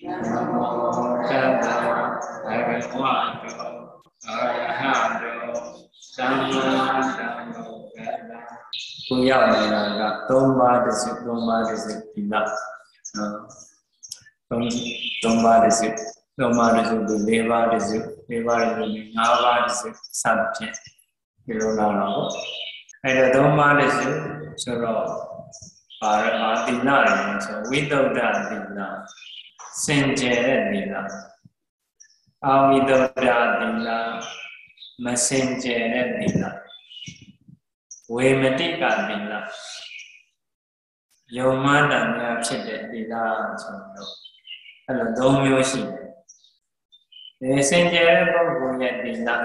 Namo Tassa Bhagavato Arahato Samma Sambuddhassa. Cô dạo này là 3 đợt dịch thì là tông ba đợt dịch từ 4 đợt dịch 5 đợt dịch sắp chết cái lúc nào đó hay là tông ba đợt dịch sau đó bà tin là rồi vi tâu đa tin là sinh chế tin là vi tâu đa tin là mà sinh chế tin là về mặt tích cả tin là yêu mà đam mêဖြစ်တဲ့ဒီလားဆိုတော့အဲ့လို၃မျိုးရှိတယ်။စင်ကြယ်တဲ့ပုဂ္ဂိုလ်ရဲ့ဒီလား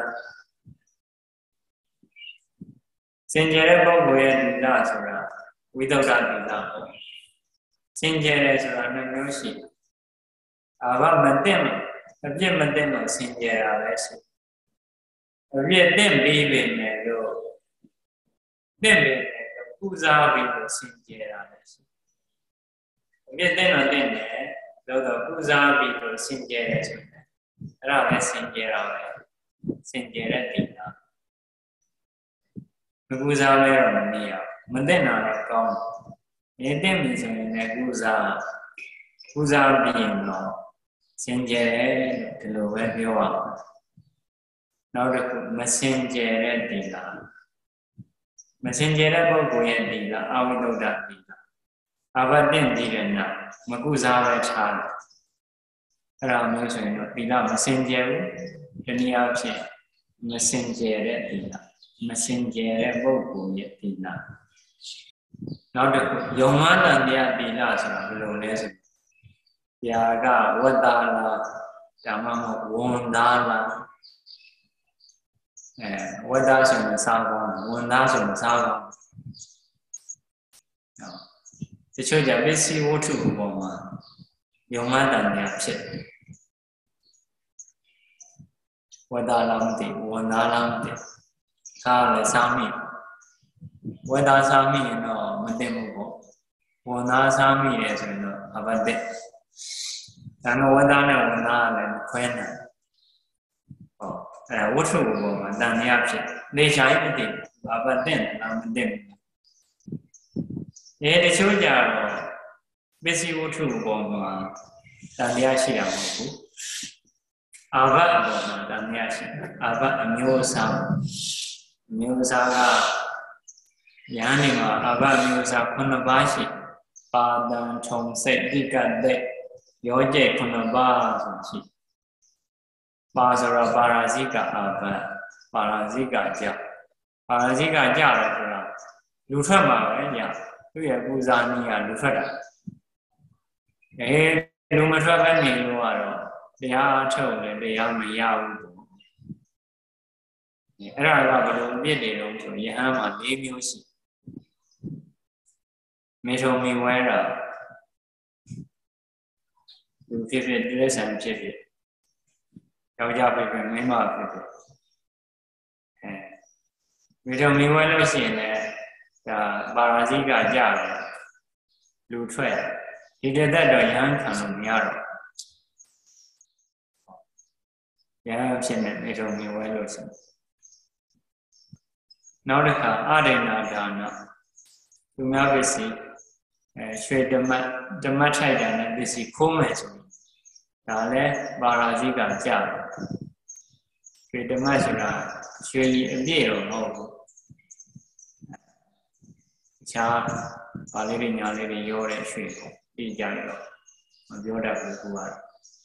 စင်ကြယ်တဲ့ပုဂ္ဂိုလ်ရဲ့ဒီလားဆိုတာဝိသုဒ္ဓဒီလားပေါ့။စင်ကြယ်တယ်ဆိုတာ၂မျိုးရှိတယ်။အာဘမတင်အပြစ်မတင်လို့စင်ကြယ်တာပဲရှိ။အပြစ်တင်ပြီးပြီမယ်လို့တင်ပြီပူဇော်ပြီးလို့စင်ကြယ်တာပဲရှိ။အပြစ်တင်တော့တင်တယ်တော့ပူဇော်ပြီးလို့စင်ကြယ်တယ်ဆိုတယ်။အဲ့ဒါပဲစင်ကြယ်တာပဲစင်ကြယ်တဲ့တိလားမပူဇော်လဲတော့မနေရမတင်တာတော့ကောင်းတယ်။တင်ပြီဆိုရင်လည်းပူဇော်ပြီးရင်တော့စင်ကြယ်တယ်လို့ဒီလိုပဲပြောရအောင်။နောက်တစ်ခုမစင်ကြယ်တဲ့တိလားမစင်ကြယ်တဲ့ပုဂ္ဂိုလ်ရဲ့ဒီလားအဝိသုဒ္ဓဒီလားအဘတင့်ပြီးတဲ့နောက်မကုစားပဲထားတယ်အဲ့ဒါမျိုးဆိုရင်တော့ဒီလားမစင်ကြယ်ဘူးဒီနည်းအားဖြင့်မစင်ကြယ်တဲ့ဒီလားမစင်ကြယ်တဲ့ပုဂ္ဂိုလ်ရဲ့ဒီလားနောက်တစ်ခုယုံမတန်တရားဒီလားဆိုတာဘယ်လိုလဲဆိုပြာကဝတ္တာလားဓမ္မမဝန်သားလားဝတ္တဆိုရင်စားကောင်းဝန်သားဆိုရင်စားကောင်းတချို့ကြပစ္စည်းဝတ္ထုပေါ်မှာယုံမှန်တန်များဖြစ်ဝတ္တလားမသိဝန်သားလားမသိစားလည်းစားမိဝတ္တစားမိရင်တော့မသိဘူးပေါ့ဝန်သားစားမိတယ်ဆိုရင်တော့အဘတ်တဲ့ဒါတော့ဝတ္တနဲ့ဝန်သားလည်းခွဲနိုင်ဝတ္ထုပေါ်မှာတန်မြတ်ဖြစ်နေရှားမသိဘာပဲတဲ့လားမသိဘူးတချို့ကြတော့ပစ္စည်းဝတ္ထုပေါ်မှာတန်မြတ်ရှိတာမဟုတ်ဘူးအာဘတ်ပေါ်မှာတန်မြတ်ရှိအာဘတ်အမျိုးအစားကယန္တိမှာအာဘတ်မျိုးအစား9ပါးရှိပါဒံထုံစိတ်တိကတဲ့ရောကျဲ9ပါးဆိုရှိပါဆိုတော့ပါရာဇိကအာဘတ်ပါရာဇိကကြပါရာဇိကကြတယ်ဆိုတာလူထွက်မှာပဲညသူ့ရဲ့ပူဇာနည်းကလူထွက်တာလူမထွက်ပဲနေလို့ကတော့တရားထုတ်လည်းတရားမရဘူးပေါ့အဲ့ဒါကဘယ်လိုပြည့်နေတော့ဆိုယဟန်မှာ၄မျိုးရှိမေထုံမီဝဲတာလူဖြစ်ဖြစ်တိရစ္ဆာန်ဖြစ်ဖြစ်ယောက်ျားဖြစ်ဖြစ်မိန်းမဖြစ်ဖြစ်မေထုံမီဝဲလို့ရှိရင်လည်းဒါပါရာဇိကကြတယ်လူထွက်ဒီတသက်တော့ယဟန်ခံလို့မရတော့ယဟန်ဖြစ်နေမေထုံမီဝဲလို့ရှိရင်နောက်တစ်ခါအရိဏဒါနသူများပစ္စည်းရွှေဓမ္မထိုက်တာနဲ့ပစ္စည်းခိုးမယ်ဆိုရင်ဒါလည်းပါရာဇိကကြတယ်ရွှေဓမ္မဆိုတာရွှေကြီးအပြည့်တော့မဟုတ်ဘူးအခြားပါလေးတွေညာလေးတွေရောတဲ့ရွှေပြည့်ကြရတော့မပြောတတ်ဘူးကူကတော့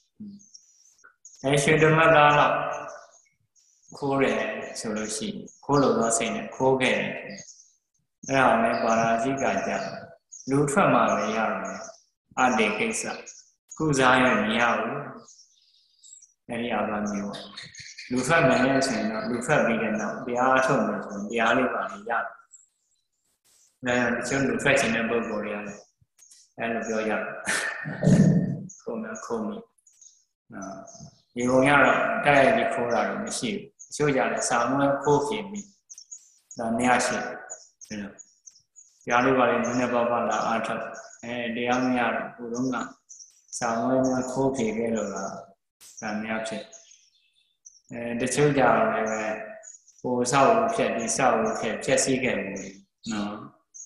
ရွှေဓမ္မသားတော့ခိုးတယ်ဆိုလို့ရှိရင်ခိုးလို့တော့စိတ်နဲ့ခိုးခဲ့တယ်အဲ့ဒါလည်းပါရာဇိကကြလူထွက်မှပဲရတော့အတေကိစ္စကုစားရမရဘူးအဲ့ဒီအပါမျိုးလူထွက်မယ်ဆိုရင်တော့လူထွက်ပြီးတဲ့နောက်တရားထုတ်မယ်ဆိုရင်တရားလေးပါလေရတယ်။တချို့လူထွက်ခြင်းတဲ့ပုဂ္ဂိုလ်တွေကလည်းအဲ့လိုပြောရတယ်။ခုံမိဒီပုံရတော့တိုက်ရိုက်ပြီးခိုးတာတော့မရှိဘူး။တချို့ကြလည်းစာမွေးခိုးပြင်ပြီးဒါနေရာရှိတယ်။တရားလေးပါလေနည်းနည်းပါးပါးလာအားထုတ်တရားမရတော့ဘုရုံးက sao mới nó khô thì cái rồi là làm nhau chuyện để chơi giàu này về cô sau chuyện đi sau chuyện chết xí cái nó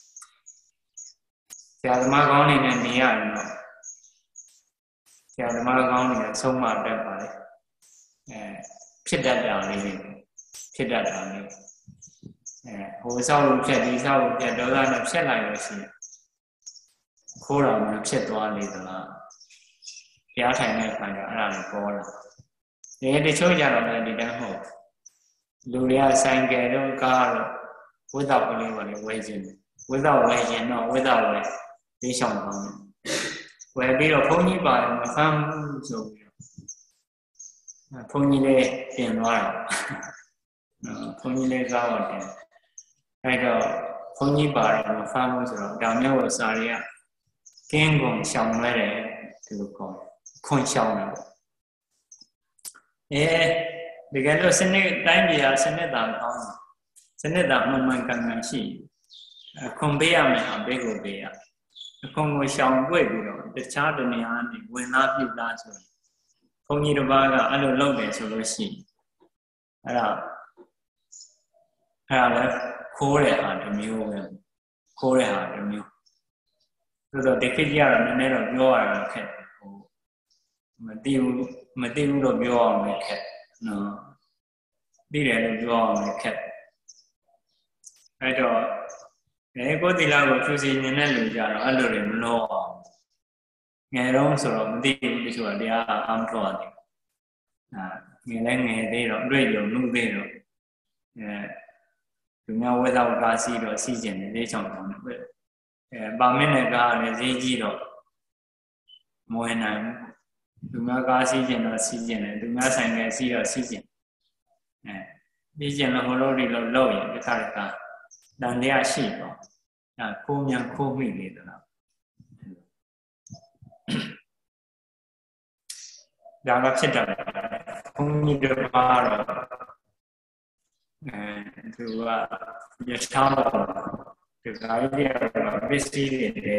cha má con này này đi à nó cha má con này sống mà đẹp vậyဖြစ်တတ်တာလေးဖြစ်တတ်တာလေးဟိုဆောက်လို့ဖြတ်ဒီဆောက်လို့ဖြတ်ဒေါသနဲ့ဖြတ်လိုက်လို့ရှိရင်ခိုးတော်မျိုးဖြစ်သွားလေသလားကြားထိုင်တဲ့အခါကျအဲ့ဒါကိုပေါ်လာတချို့ကြတော့လည်းဒီတန်းဟုတ်လူတွေကဆိုင်ကယ်တော့ကားတော့ဝိသကလေးပါလေဝယ်ခြင်းဝိသဝယ်ခြင်းတော့ဝိသဝယ်ဒီဆောင်ကောင်းတယ်ဝယ်ပြီးတော့ဘုန်းကြီးပါတယ်မဖမ်းဘူးဆိုပြီးဘုန်းကြီးလေးပြင်သွားတာဘုန်းကြီးလေးကားတော့တင်အဲ့တော့ဘုန်းကြီးပါတယ်မဖမ်းဘူးဆိုတော့ဒါမျိုးကိုစာတွေကကင်းကုန်ရှောင်လဲတယ်ဒီလိုခေါ်ခွန်ရှောင်တယ်ဒီကနေ့စနစ်တိုင်းပြည်ဟာစနစ်သာကောင်းတယ်စနစ်သာမှန်မှန်ကန်ကန်ရှိခွန်ပေးရမယ်အပေးကိုပေးရခွန်ကိုရှောင်တွေ့ပြီးတော့တခြားတနေရာကနေဝင်လာပြုလာဆိုရင်ဘုန်းကြီးတစ်ပါးကအဲ့လိုလုပ်တယ်ဆိုလို့ရှိရင်အဲ့ဒါလည်းခိုးတဲ့ဟာတစ်မျိုးပဲခိုးတဲ့ဟာတစ်မျိုးဆိုတော့ဒီခေတ်ကြီးကတော့နည်းနည်းတော့ပြောရတာခက်ဟိုမသိဘူးတော့ပြောအောင်လည်းခက်နော်သိတယ်လို့ပြောအောင်လည်းခက်အဲ့တော့ကိုယ်တီလာကိုဖြူစီမြင်တဲ့လူကြတော့အဲ့လိုတွေမလို့အောင်ငယ်တော့ဆိုတော့မသိဘူးတချို့ကတရားအားမထုတ်ရသေးဘူးငယ်လည်းငယ်သေးတော့တွေ့ကြုံမှုသေးတော့လူများဝဲသောကားစီးတော့စီးကျင်တယ်လေးချောင်းတောင်းတယ်ပါမင်းနဲ့ကားလည်းဈေးကြီးတော့မဝင်နိုင်ဘူးလူများကားစီးကျင်တော့စီးကျင်တယ်လူများဆိုင်ကစီးတော့စီးကျင်ပြီးကျင်လို့ဟိုလိုတွေလောက်ရင်တစ်ခါတခါတန်တရားရှိတော့ကိုမြန်ခိုးမိနေသလားဒါကဖြစ်တယ်ဘုန်းကြီးတို့ကတော့သူကရထားတော့ဒီကားကြီးကတော့ပစ္စည်းတွေတယ်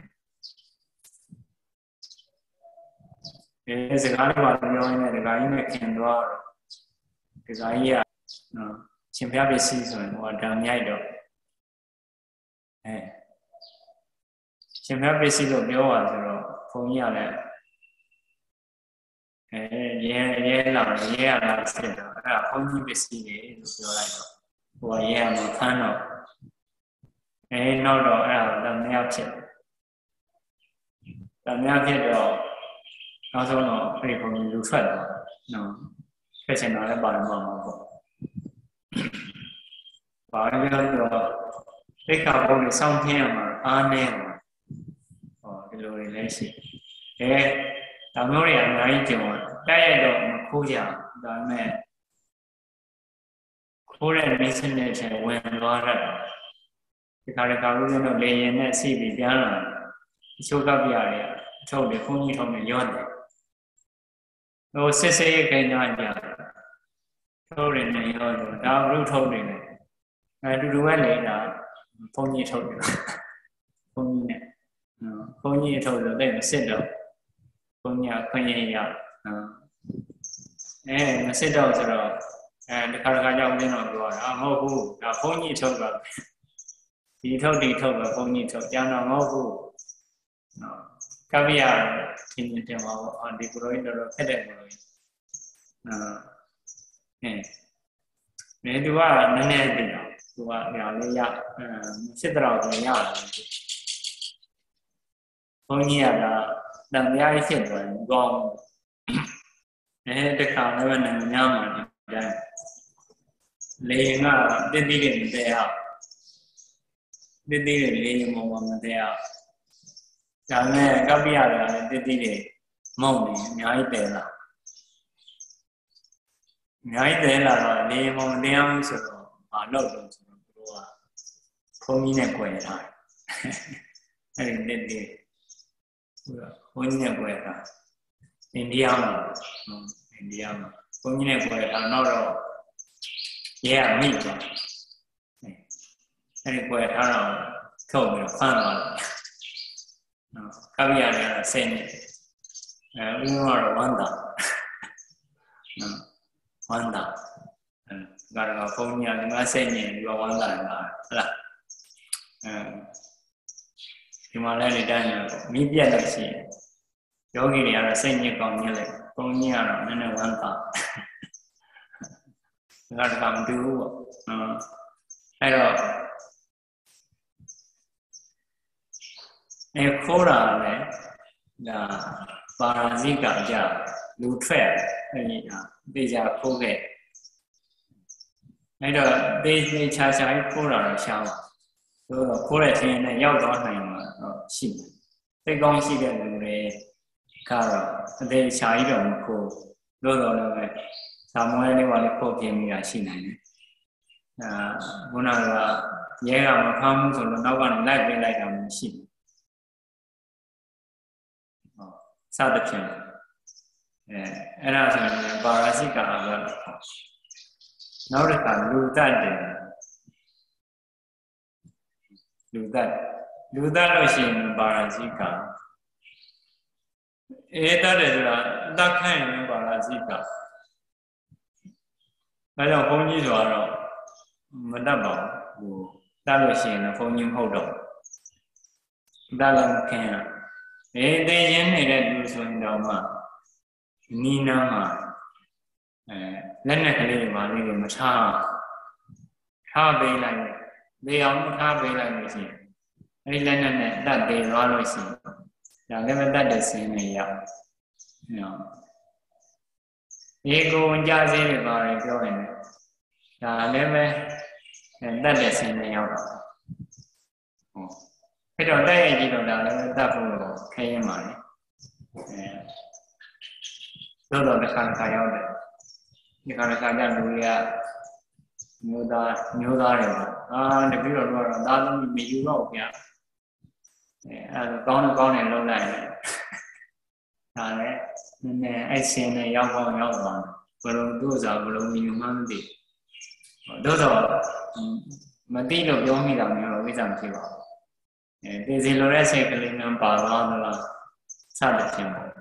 လားစကားတွေပါပြောရင်းနဲ့ဒီကားကြီးနဲ့ခင်တော့ဒီကားကြီးကရှင်ဖျားပစ္စည်းဆိုရင်ဟိုကဓာတ်မြိုက်တော့ရှင်ဖျားပစ္စည်းလို့ပြောပါဆိုတော့ဘုန်းကြီးကလည်းရဲလာစစ်တော့အဲ့ဒါဘုန်းကြီးပစ္စည်းတွေလို့ပြောလိုက်တော့ဟိုကရဲမှာခန်းတော့နောက်တော့အဲ့ဒါတမယောက်ဖြစ်တော့နောက်ဆုံးတော့အဲ့ဒီဘုန်းကြီးလူထွက်တော့နော်ဖြစ်ချင်တာလည်းပါမှာပေါ့ဘာလို့လဲတော့သိက္ခာပုဒ်ကိုစောင့်ထင်းရမှာအားနေမှာဒီလိုတွေလည်းရှိဒါမျိုးတွေအများကြီးကြုံတက်ရတော့မခိုးကြဒါပေမဲ့ခိုးတဲ့မိစနဲ့ချင်ဝင်သွားတတ်တယ်ဒီခါလေးကလို့တော့လေရင်နဲ့စီးပြီးပြန်လာအချို့ကပြရတယ်အထုတ်လေခွန်ကြီးထုံးနေရောတယ်ဟိုစစ်စစ်ရဲ့ခိုင်းကြကြထုတ်ရနေရောတော့ဒါဘုထုတ်နေတယ်တူတူပဲလေဒါဘုန်းကြီးထုတ်တယ်ဘုန်းကြီးနဲ့ဘုန်းကြီးထုတ်လို့တိတ်မစစ်တော့ဘုန်းကြီးခွင့်ရရမစစ်တော့ဆိုတော့တခါကြောင့်ဦးဇင်းတော်ပြောတာမဟုတ်ဘူးဒါဘုန်းကြီးထုတ်တာဒီထုတ်ပဲဘုန်းကြီးထုတ်ကျန်တော့မဟုတ်ဘူးကပ္ပိယသင်တင်ပါဘောဒီကိုရိုင်းတော်ဖက်တဲ့ကိုရိုင်းသူကနည်းနည်းသိတော့သူကညာလေးရစစ်တော်ဆိုရတယ်ဘုန်းကြီးကတန်တရားဖြစ်သွားတယ်ကောင်းတခါလည်းနိုင်ငံများမှာဒီတိုင်းလေကတင်းတီးတွေမသေးအောင်တင်းတီးတွေလေရင်ပေါ်မှာမသေးအောင်ဒါနဲ့ကပ္ပိယကလည်းတင်းတီးတွေမုံနေအများကြီးတယ်လားအများကြီးတယ်လာတော့လေရင်ပေါ်မသေးအောင်ဆိုတော့မလုပ်တော့ဆိုတော့သူတို့ကဘုန်းကြီးနဲ့ကြွယ်ထားတယ်အဲ့ဒီတင်းတီးဘုန်းကြီးနဲ့ကြွယ်ထားအိန္ဒိယမှာဘုန်းကြီးနဲ့ကြွယ်ထားတော့ရဲမိသွားအဲ့ဒီကြွယ်ထားတော့ထုတ်ပြီးဖမ်းသွားတယ်ကပ္ပိယလည်းစိတ်နဲ့ Uno wanda. Wanda. Gara phone nhà chúng ta xây nhà và wanda là thì mà lại đây là mi biết được gì. Yogi này là xây nhà còn như vậy. Phone nhà nó nên là wanda. Gara làm đủ. Hay rồi. Em khô ra này là Parasika giờ lưu thoát bây giờ khô ghê này rồi bây giờ sai khô ra là sao khô ra thì này giao đó này mà xin cái công sĩ cái người cả rồi bây sai rồi mà khô rồi là sao mà này vào cái khô kiếm ra xin này bữa nào là nhớ là mà không rồi nó còn lại về lại làm xin sao được chưa?အဲ့ဒါဆိုရင်ပါရာဇိကအဘနောက်တစ်ခါလူတတ်တယ်လူတတ်လို့ရှိရင်ပါရာဇိကတတ်တယ်ဆိုတာတတ်ခိုင်းရင်ပါရာဇိကဒါကြောင့်ဘုန်းကြီးဆိုတော့မတတ်ပါဘူးတတ်လို့ရှိရင်ဘုန်းကြီးမဟုတ်တော့တတ်လည်းမခင်ရသိရင်းနေတဲ့လူဆိုရင်တော့မှနီးနားမှာလက်နဲ့ကလေးတွေပါလေးတွေမထားပေးလိုက်လေအောင်ထားပေးလိုက်လို့ရှိရင်အဲဒီလက်နဲ့တတ်သေးသွားလို့ရှိရင်ဒါလည်းမတတ်တဲ့စင်းတွေရောက်နော်ဒီကိုဝင်ကြစင်းတွေပါရင်ပြောရင်ဒါလည်းပဲတတ်တဲ့စင်းတွေရောက်တော့အဲ့တော့တိုက်ရိုက်ကြည့်တော့ဒါလည်းတတ်ဖို့ခဲရင်ပါလေတော့တစ်ခါရောက်တယ်ဒီခါကျလူတွေကမျိုးသားတွေပေါ့တပည့်တော်တို့ကတော့သားသမီးမယူတော့ဗျာအဲကောင်းတယ်လုံးလိုက်တယ်ဒါလည်းနည်းနည်းအဲ့ဆင်းနဲ့ရောက်သွားဘလုံးတို့စားဘလုံးမြင်မှန်းသိတို့တော့မသိလို့ပြောမိတာမျိုးတော့ဝိဇ္ဇာမရှိပါဘူးသိစီလိုတဲ့စိတ်ကလေးများပါသွားသလားစသဖြင့်ပေါ့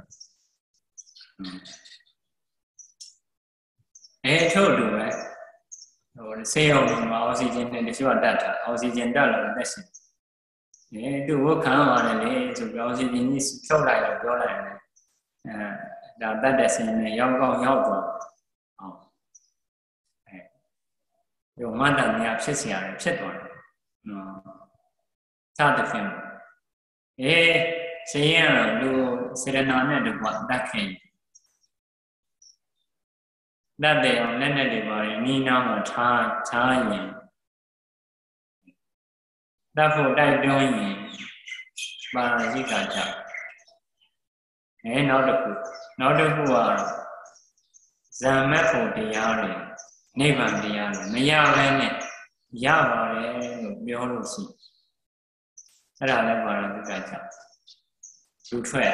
ထုတ်တူပဲဆေးရုံမှာအောက်ဆီဂျင်နဲ့တချို့ကတတ်တာအောက်ဆီဂျင်တက်လို့တက်ရှင်သူ့ကိုခံပါတယ်လေဆိုပြီးအောက်ဆီဂျင်ကြီးဖြုတ်လိုက်တော့ပြောလိုက်တယ်ဒါတတ်တဲ့ဆင်းနဲ့ရောက်သွားဟုတ်ရုံမတန်များဖြစ်เสียရတယ်ဖြစ်သွားတယ်စသဖြင့်ဆေးရတော့လူစေရနာနဲ့တကွတတ်ခင်တတ်တယ်အောင်လက်နဲ့တွေပါရင်နီးနားမှာထားရင်တတ်ဖို့တိုက်တွန်းရင်ပါရာဇိကကြောင့်နောက်တစ်ခုကတော့ဇာမတ်ဖို့တရားတွေနိဗ္ဗာန်တရားတွေမရဘဲနဲ့ရပါတယ်လို့ပြောလို့ရှိအဲ့ဒါလည်းပါရာဇိကကြောင့်လူထွက်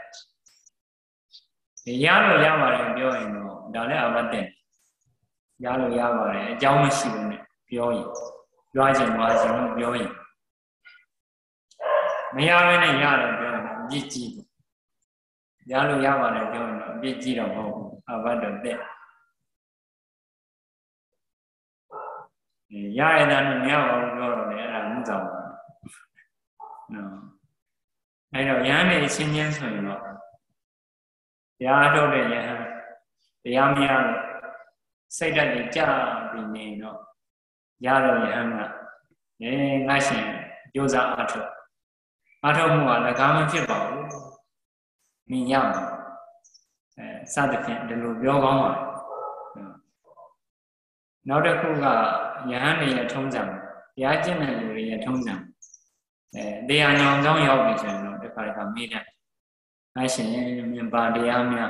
ရလို့ရပါတယ်ပြောရင်တော့ဒါလည်းအဘတ်တဲ့ရလို့ရပါတယ်အကြောင်းမရှိဘူးနဲ့ပြောရင်ကြွားခြင်းလို့ပြောရင်မရဘဲနဲ့ရတယ်ပြောရင်အပြစ်ကြီးရလို့ရပါတယ်ပြောရင်တော့အပြစ်ကြီးတော့မဟုတ်ဘူးအဘတ်တော့တဲ့ရရတဲ့နဲ့မရပါဘူးပြောတော့လေအဲ့ဒါမှုဆောင်ပါနော်အဲ့တော့ရဟန်းနေချင်းချင်းဆိုရင်တော့တရားထုတ်တဲ့ယဟန်တရားမရလို့စိတ်ဓာတ်ကြီးကြပြီးနေတော့ရတဲ့ယဟန်ကငါရှင်ကြိုးစားအထုတ်မှုကလည်းကာမဖြစ်ပါဘူးမြင်ရမှာစသဖြင့်ဒီလိုပြောကောင်းပါနောက်တစ်ခုကယဟန်တွေရဲ့ထုံးစံတရားကျင့်တဲ့လူတွေရဲ့ထုံးစံတရားညောင်ဆောင်ရောက်ပြီဆိုရင်တော့တစ်ခါမေးတယ်ငါရှင်မြင်ပါတရားများ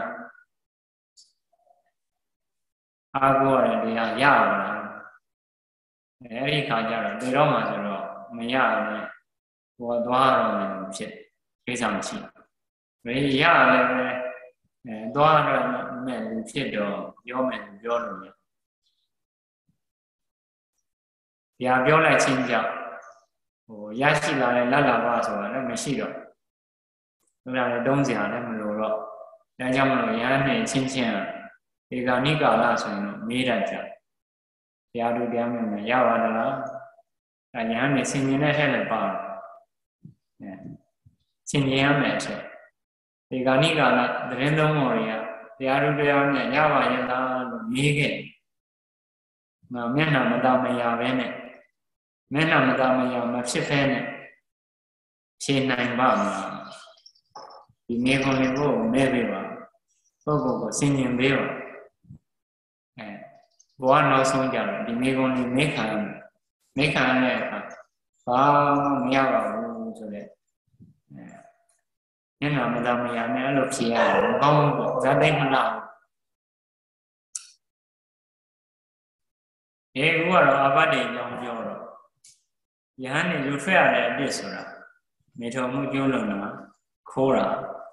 အားကိုးရတဲ့တရားရပါလားအဲ့ဒီခါကျတော့တေတော့မှဆိုတော့မရဘူးဘောသွားတော့မယ်ဖြစ်ကိစ္စမရှိဘူးမရလည်းပဲသွားတော့မယ်လူဖြစ်တော့ပြောမယ်ပြောလို့တရားပြောလိုက်ချင်းကြောင့်ရရှိလာတဲ့လတ်လာပါဆိုတာလည်းမရှိတော့ဘုရားလည်းတုံးစရာလည်းမလိုတော့ဒါကြောင့်မလို့ယဟန်နဲ့ချင်းချင်းဒီကဏိကာလဆိုရင်မေးတတ်ကြတရားတို့တရားမျိုးနဲ့ရပါသလားဒါယဟန်နဲ့ဆင်ញင်တဲ့ထက်လည်းပါတယ်ဆင်ញင်ရမယ်ဆိုဒီကဏိကာလသတင်းသုံးပေါ်တွေကတရားတို့တရားနဲ့ရပါရဲ့လားလို့မေးခဲ့မျက်နှာမတမယာပဲနဲ့မျက်နှာမတမယာမဖြစ်ဖဲနဲ့ဖြေနိုင်ပါမလားဒီမေခွန်လေးကိုမဲပေးပါပုဂ္ဂိုလ်ကိုဆင်ញင်ပေးပါဘဝနောက်ဆုံးကြတော့ဒီမေခွန်လေးမေခံရတဲ့အခါဘာမှမရပါဘူးဆိုတဲ့မျက်နှာမတမယာနဲ့အဲ့လိုဖြေရတယ်မကောင်းဘူးပေါ့ဇာတိတ်မလားအခုကတော့အဘတ်တွေကြောင်းပြောတော့ယဟန်နေလူထွက်ရတဲ့အပြစ်ဆိုတာမေထုံမှုကျိုးလုံးတာခိုးတာ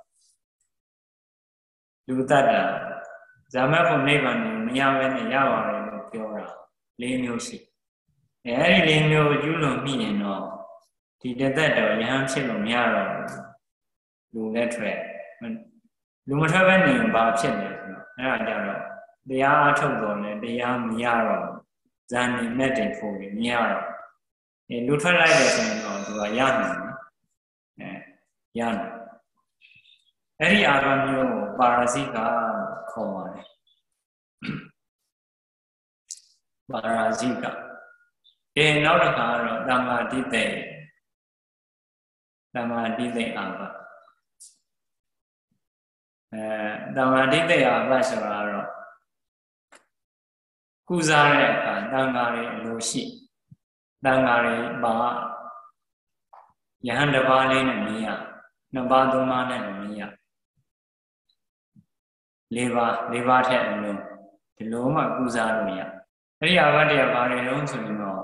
လူတတ်တာဇာမတ်ဖို့နိဗ္ဗာန်ကိုမရဘဲနဲ့ရပါတယ်လို့ပြောတာ၄မျိုးရှိအဲ့ဒီ၄မျိုးကျူးလွန်မိရင်တော့ဒီတသက်တော့ယဟန်ဖြစ်လို့မရတော့လူနဲ့ထွက်လူမထွက်ဘဲနေရင်ဘာဖြစ်လဲဆိုတော့အဲ့ဒါကြတော့တရားအထုတ်တော်လဲတရားမရတော့ဇာနေမဲ့တင်ဖို့မရတော့လူထွက်လိုက်တယ်ဆိုရင်တော့သူကရနိုင်တယ်ရနိုင်အဲ့ဒီအာဂမျိုးကိုပါရဇိကခေါ်ပါတယ်ပါရဇိကနောက်တစ်ခါတော့တမ္မာတိတေအာဘတမ္မာတိတေအာဘဆိုတာတော့ကုစားတဲ့အခါတန်ဃာတွေအလိုရှိတန်ဃာတွေပါယဟန်တစ်ပါးလေးနဲ့မရနှစ်ပါးသုံးပါးနဲ့မရ၄ပါးထက်အလုံးဒီလိုမှကုစားလို့ရအဲ့ဒီအာဘတရားဘာတွေလုံးဆိုရင်တော့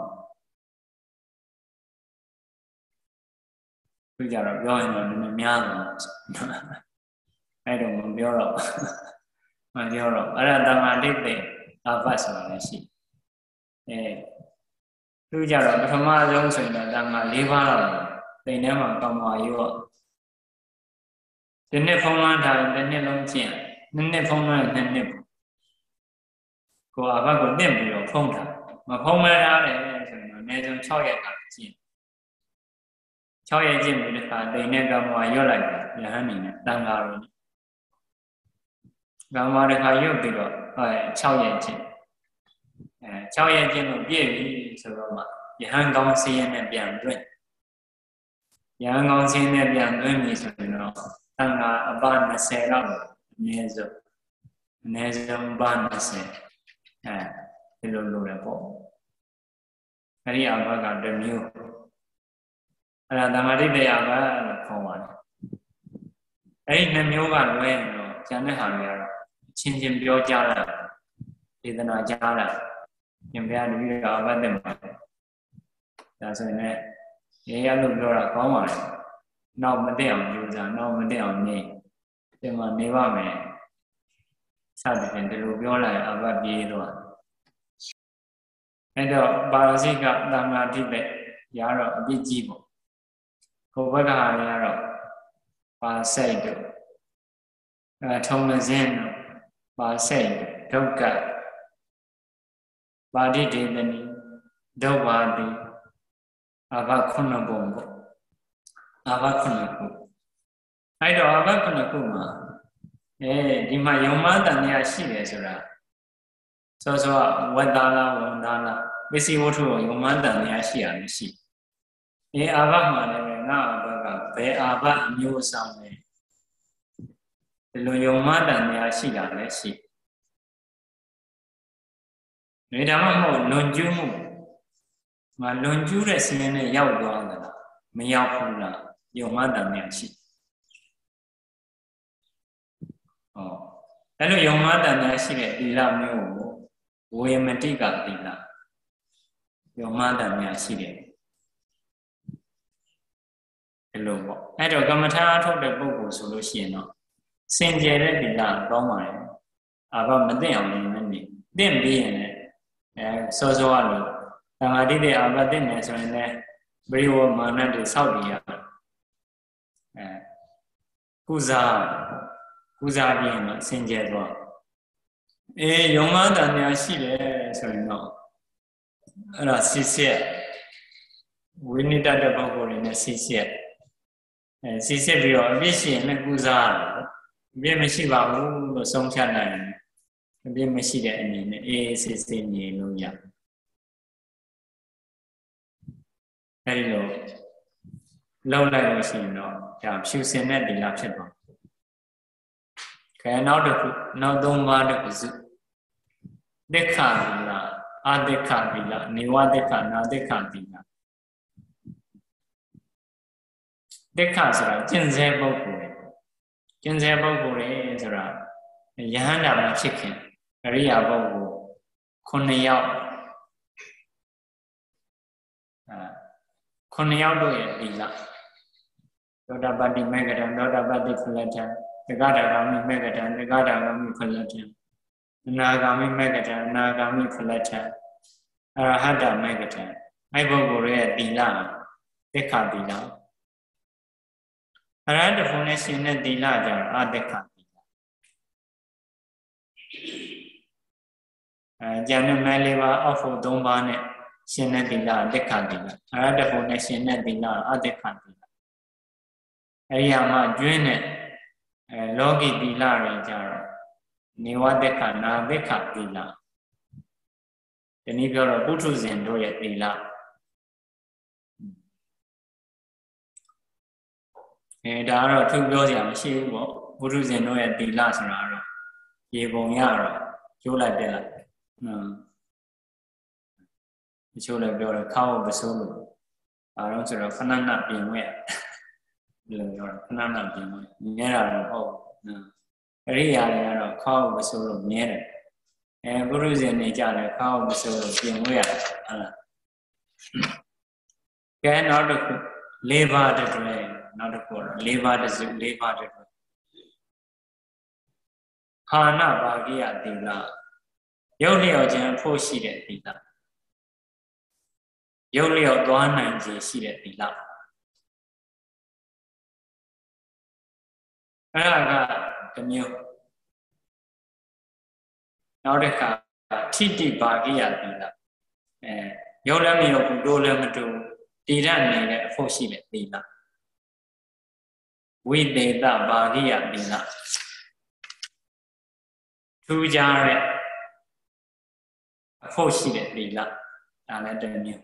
သူကြတော့ပြောရင်တော့နည်းနည်းများတယ်အဲ့တော့မပြောတော့အဲ့ဒါတမ္မာတိတ်တဲ့အာဘဆိုတာလည်းရှိသူကြတော့ပထမဆုံးဆိုရင်တော့တမ္မာ၄ပါးတော့တိမ်ထဲမှာကောင်းပါရောဒီနှစ်ဖုံးမှန်းထားရင်တစ်နှစ်လုံးကျင့်နှစ်ဖုံးမှန်း2နှစ်ကိုအာဘကိုတင်ပြီးတော့ဖုံးထားမဖုံးမဲထားတယ်ဆိုရင်တော့အနည်းဆုံး6ရက်ခါကျင့်6ရက်ကျင့်ပြီးတခါတိမ်နဲ့ကောင်းပါရော့လိုက်တာယဟန်နေနဲ့တန်ဃာတော်ကောင်းပါတခါရုပ်ပြီးတော့6ရက်ကျင့်6ရက်ကျင့်လို့ပြည့်ပြီဆိုတော့မှယဟန်ကောင်းစင်းရဲနဲ့ပြန်တွင်းယဟန်ကောင်းစင်းနဲ့ပြန်တွင်းပြီဆိုရင်တော့တန်ဃာအပ20လောက်အနည်းဆုံးပါ20ဒီလိုလိုလည်းပေါ့အဲ့ဒီအဘကတစ်မျိုးအဲ့ဒါတမ္မာတိတရားဘလို့ခေါ်ပါတယ်အဲ့ဒီ2မျိုးကလွဲရင်တော့ကျန်တဲ့ဟာတွေကတော့ချင်းချင်းပြောကြတာဒေသနာကြားတာရှင်ဘုရားတပည့်တော်အဘတ်တင်ပါတယ်ဒါဆိုရင်လည်းရလို့ပြောတာကောင်းပါလေနောက်မတက်အောင်ကြိုးစားနောက်မတက်အောင်နေဒီမှာနေပါမယ်စသဖြင့်ဒီလိုပြောလိုက်အဘတ်ပြေးတော့အဲ့တော့ပါရဇိကတမ္မာတိပဲရတော့အပြစ်ကြီးပေါ့ကိုဘက်ကဟာတွေကတော့ပါစိတ်တို့ထုံမစင်းတို့ပါစိတ်ဒုက္ခပါဠိဒေသနီဒုဗ္ဗာတိအဘ9ပုံပေါ့အဘ9ခုအဲ့တော့အဘ9ခုမှာဒီမှာယုံမတန်တရားရှိတယ်ဆိုတာစောဝတ္တလာဝန်တာလာပစ္စည်းဝတ္ထုကိုယုံမတန်တရားရှိရမရှိအာဘမှာလည်းငါအဘကဘယ်အာဘအမျိုးအစားလဲဒီလိုယုံမတန်တရားရှိတာလည်းရှိဒါမှမဟုတ်လွန်ကျူးမှုငါလွန်ကျူးတဲ့စင်းနဲ့ရောက်သွားသလားမရောက်ဘူးလားယုံမတန်တရားရှိအဲ့လိုယုံမတန်တရားရှိတဲ့သီလမျိုးကိုဝေမတိကသီလယုံမတန်တရားရှိတယ်ဒီလိုပေါ့အဲ့တော့ကမ္မထာအထုတ်တဲ့ပုဂ္ဂိုလ်ဆိုလို့ရှိရင်တော့စင်ကြယ်တဲ့သီလကောင်းပါတယ်အာဘမသိအောင်လည်းနေသိပြီးရင်လည်းစောစောကလို့တမ္မာတိတဲ့အာဘသိနေဆိုရင်လည်းဘရိဝမာနတွေစောက်တည်ရကုစားကုစားပြီးရင်တော့စင်ကြယ်သွားယုံငါးတန်များရှိတယ်ဆိုရင်တော့အဲ့ဒါစစ်ဆက်ဝိနိတတဲ့ပုဂ္ဂိုလ်တွေနဲ့စစ်ဆက်စစ်ဆက်ပြီးတော့အပြစ်ရှိရင်လည်းကုစားတယ်အပြစ်မရှိပါဘူးလို့ဆုံးဖြတ်နိုင်တယ်အပြစ်မရှိတဲ့အနေနဲ့အေးစစ်စစ်နေလို့ရအဲဒီလိုလုံးလိုက်လို့ရှိရင်တော့ဒါဖြူစင်တဲ့သီလဖြစ်သွားခဲနောက်တစ်ခုနောက်သုံးပါးတစ်ခုစုဒိဋ္ဌာသီလအဒိဋ္ဌာသီလနေဝဒိဋ္ဌာနာဒိဋ္ဌာသီလဒိဋ္ဌာဆိုတာကျင့်စေပုဂ္ဂိုလ်ကျင့်စေပုဂ္ဂိုလ်တွေဆိုတာယဟန္တာမဖြစ်ခင်အရိယာပုဂ္ဂိုလ်9ယောက်9ယောက်တို့ရဲ့သီလသောတာပတ္တိမေဃတံသောတာပတ္တိဖလတံသဂတဂာမိမေဃတံသဂတဂာမိဖလတံအနာဂာမိမေဃတံအနာဂာမိဖလတံအရဟတမေဃတံအဲ့ပုဂ္ဂိုလ်ရဲ့သီလသိက္ခာသီလအရဟတဖို့နဲ့ရှင်တဲ့သီလကြတော့အသိက္ခာသီလဉာဏ်နဲ့မဲလေးပါအောက်ဖို့3ပါးနဲ့ရှင်တဲ့သီလသိက္ခာသီလအရဟတဖို့နဲ့ရှင်တဲ့သီလအသိက္ခာသီလအဲ့ဒီမှာကျွင်းတဲ့လောကီသီလတွေကြတော့နေဝသိက္ခာနာသိက္ခာသီလဒီနည်းပြောတော့ပုထုဇဉ်တို့ရဲ့သီလဒါကတော့သူပြောစရာမရှိဘူးပေါ့ပုထုဇဉ်တို့ရဲ့သီလဆိုတာတော့ရေပုံရတော့ကျိုးလိုက်တက်လိုက်တချို့လည်းပြောတော့ခေါင်းမဆိုးလို့အားလုံးဆိုတော့ခဏခဏပြင်ဝဲလို့ပြောတော့ခဏခဏပြင်ဝဲမြဲတာတော့ဟုတ်အရိယာတွေကတော့ခေါင်းမဆိုးလို့မြဲတယ်ပုရုဇဉ်တွေကြတယ်ခေါင်းမဆိုးလို့ပြင်ဝဲရတယ်ဟုတ်လားကဲနောက်တစ်ခု၄ပါးတည်းနောက်တစ်ခုတော့၄ပါးတစု၄ပါးတည်းဟာနဘာဂိယသီလရုပ်လျော်ခြင်းဖို့ရှိတဲ့သီလရုပ်လျော်သွားနိုင်ခြင်းရှိတဲ့သီလအဲ့ဒါကတစ်မျိုးနောက်တစ်ခါထိတိဘာဂိယသီလရုပ်လည်းမရုပ်ဘူးတိုးလည်းမတိုးတည်ရနေတဲ့အဖို့ရှိတဲ့သီလဝိသေသဘာဂိယသီလထူးခြားတဲ့အဖို့ရှိတဲ့သီလဒါလည်းတစ်မျိုး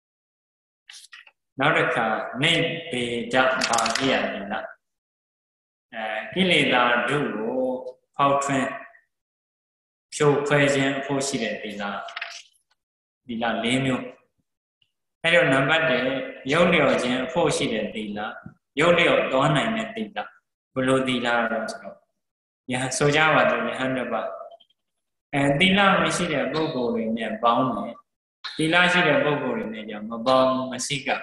နောက်တစ်ခါနိဗ္ဗေဒဘာဂိယသီလကိလေသာတို့ကိုဖောက်ထွင်းဖြိုခွဲခြင်းအဖို့ရှိတဲ့သီလ၄မျိုးအဲ့တော့နံပါတ်1ရုပ်လျော်ခြင်းအဖို့ရှိတဲ့သီလရုပ်လျော်သွားနိုင်တဲ့သီလဘယ်လိုသီလလဲဆိုတော့ဆိုကြပါတော့ယဟန်တစ်ပါးသီလမရှိတဲ့ပုဂ္ဂိုလ်တွေနဲ့ပေါင်းတယ်သီလရှိတဲ့ပုဂ္ဂိုလ်တွေနဲ့ကြောင့်မပေါင်းမစိက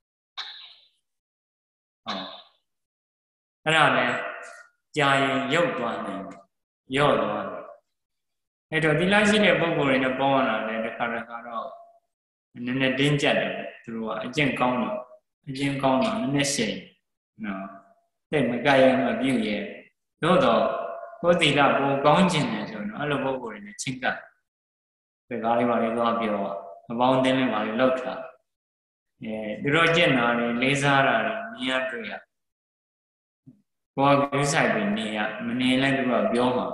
အဲ့ဒါလည်းကြာရင်ရုပ်သွားနိုင်ရော့သွားတယ်အဲ့တော့သီလရှိတဲ့ပုဂ္ဂိုလ်တွေနဲ့ပေါင်းရတာလည်းတစ်ခါတော့နည်းနည်းတင်းကျပ်တယ်သူတို့ကအကျင့်ကောင်းတော့နည်းနည်းရှိန်နော်တဲ့မကရမပြုရဲ့သို့တော့ကိုယ်သီလပိုကောင်းခြင်းတယ်ဆိုတော့အဲ့လိုပုဂ္ဂိုလ်တွေနဲ့ချင်းကပ်ဒီကားလေးပါလေးတော့ပြောမပေါင်းတင်းလေးပါလေးလောက်ထားသူတို့ကျင့်တာတွေလေးစားတာတွေမြင်ရတွေ့ရကိုယ်ကယူဆိုင်ပြီးနေရမနေလဲသူကပြောမှာ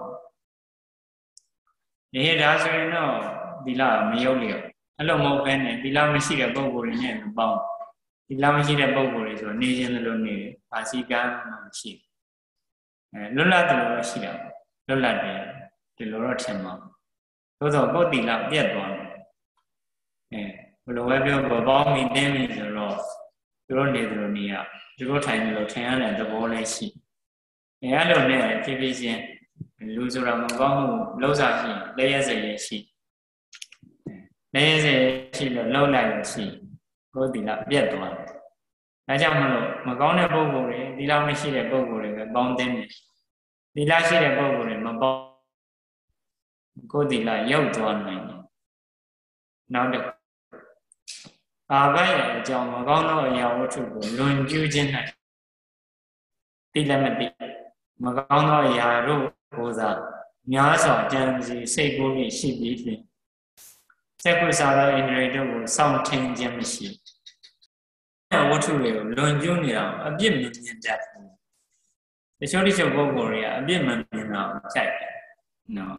ဒါဆိုရင်တော့သီလမယုတ်လျော်အဲ့လိုမဟုတ်ဘဲနဲ့သီလမရှိတဲ့ပုဂ္ဂိုလ်တွေနဲ့မပေါင်းသီလမရှိတဲ့ပုဂ္ဂိုလ်တွေဆိုနေခြင်းလို့နေတယ်ဘာစီကံမရှိလွတ်လပ်တယ်လို့ရှိတာလွတ်လပ်တယ်ဒီလိုတော့ထင်မှာသို့သောကိုယ်သီလပြတ်သွားတယ်ဘယ်လိုပဲပြောပေါင်းမိတင်းပြီဆိုတော့သူတို့နေတယ်လို့နေရသူတို့ထိုင်တယ်လို့ထိုင်ရတဲ့သဘောလည်းရှိအဲ့လိုနဲ့ဖြည်းဖြည်းချင်းလူဆိုတာမကောင်းမှုလောက်စားရှိလည်းရစေရရှိလည်းရစေရှိလို့လောက်လိုက်လို့ရှိကိုယ်သီလပြတ်သွားတယ်ဒါကြောင့်မလို့မကောင်းတဲ့ပုဂ္ဂိုလ်တွေသီလမရှိတဲ့ပုဂ္ဂိုလ်တွေပဲပေါင်းတင်းတယ်သီလရှိတဲ့ပုဂ္ဂိုလ်တွေမပေါင်းကိုယ်သီလရောက်သွားနိုင်တယ်နောက်တစ်အာဘရဲ့အကြောင်းမကောင်းသောအရာဝတ္ထုကိုလွန်ကျူးခြင်း၌သိလည်းမသိ mà con nói nhà rồi cô ra nhớ sợ chân gì xây cô đi xí đi đi sẽ cô sao đó in rồi đâu xong thành chân xí vô chủ liệu luôn chung nhiều ở biết mình nhận ra để cho đi cho vô cô rồi ở biết mình nào chạy nó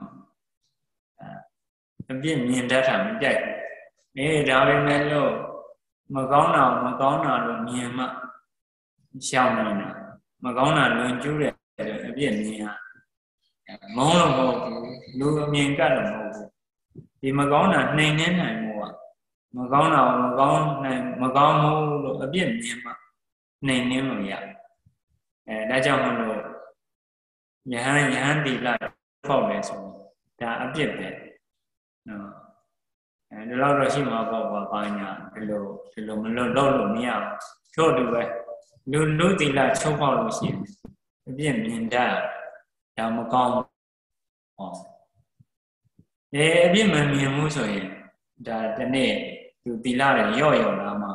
ở biết nhìn ra thằng chạy ê đó bên này luôn mà con nào luôn nhiều mà sao này nè mà con nào luôn chú để biết nhiều món là một luôn miên cả là một thì mà con nào nên đến này mùa mà con nào mà con này mà con mua ở biết nhiều mà nên nếu mà vậy đã cho mình rồi nhà hàng thì là phòng này xong đã áp dụng đấy lâu rồi khi mà vào nhà thì mình lâu rồi nha cho được vậy lúc thì là cho vào rồi xí biết nhìn ra đã một con biết mình nhiều mua rồi đã cái này từ tí la để yo là mà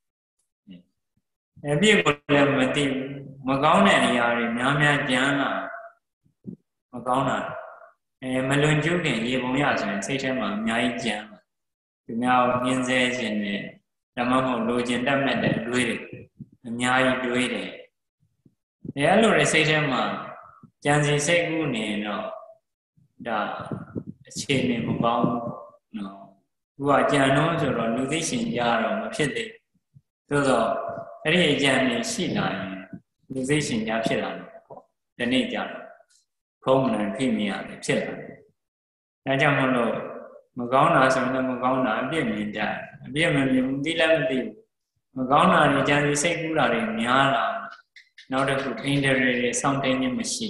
biết còn là mình thì mà con này giờ thìများchán là mà con nào mà luôn chú cái gì cũng nhớ rồi xây thêm mà nhảy chán từ nhau nhân dễ gì này làm mà một đôi chân đâm này để đuôi được nhảy đuôi đấy để lúc này xây thêm mà chán gì xây cũ này nó đã trên này một con nó qua chán nó rồi lúc đấy sinh ra rồi màဖြစ်တယ်သို့တော့အဲ့ဒီအကြံဉာဏ်ရှိလာရင်လူသိရှင်ကြားဖြစ်လာတယ်ပေါ့ဒီနေ့ကြတော့ခုံးမနိုင်ဖိမိရတယ်ဖြစ်လာတယ်ဒါကြောင့်မလို့မကောင်းတာဆိုရင်မကောင်းတာအပြစ်မြင်ကြအပြစ်မမြင်ဘူးသိလည်းမသိဘူးမကောင်းတာတွေကြံစီစိတ်ကူးတာတွေများလာနောက်တစ်ခုအင်တရီတွေစောင့်တိန်နေမရှိ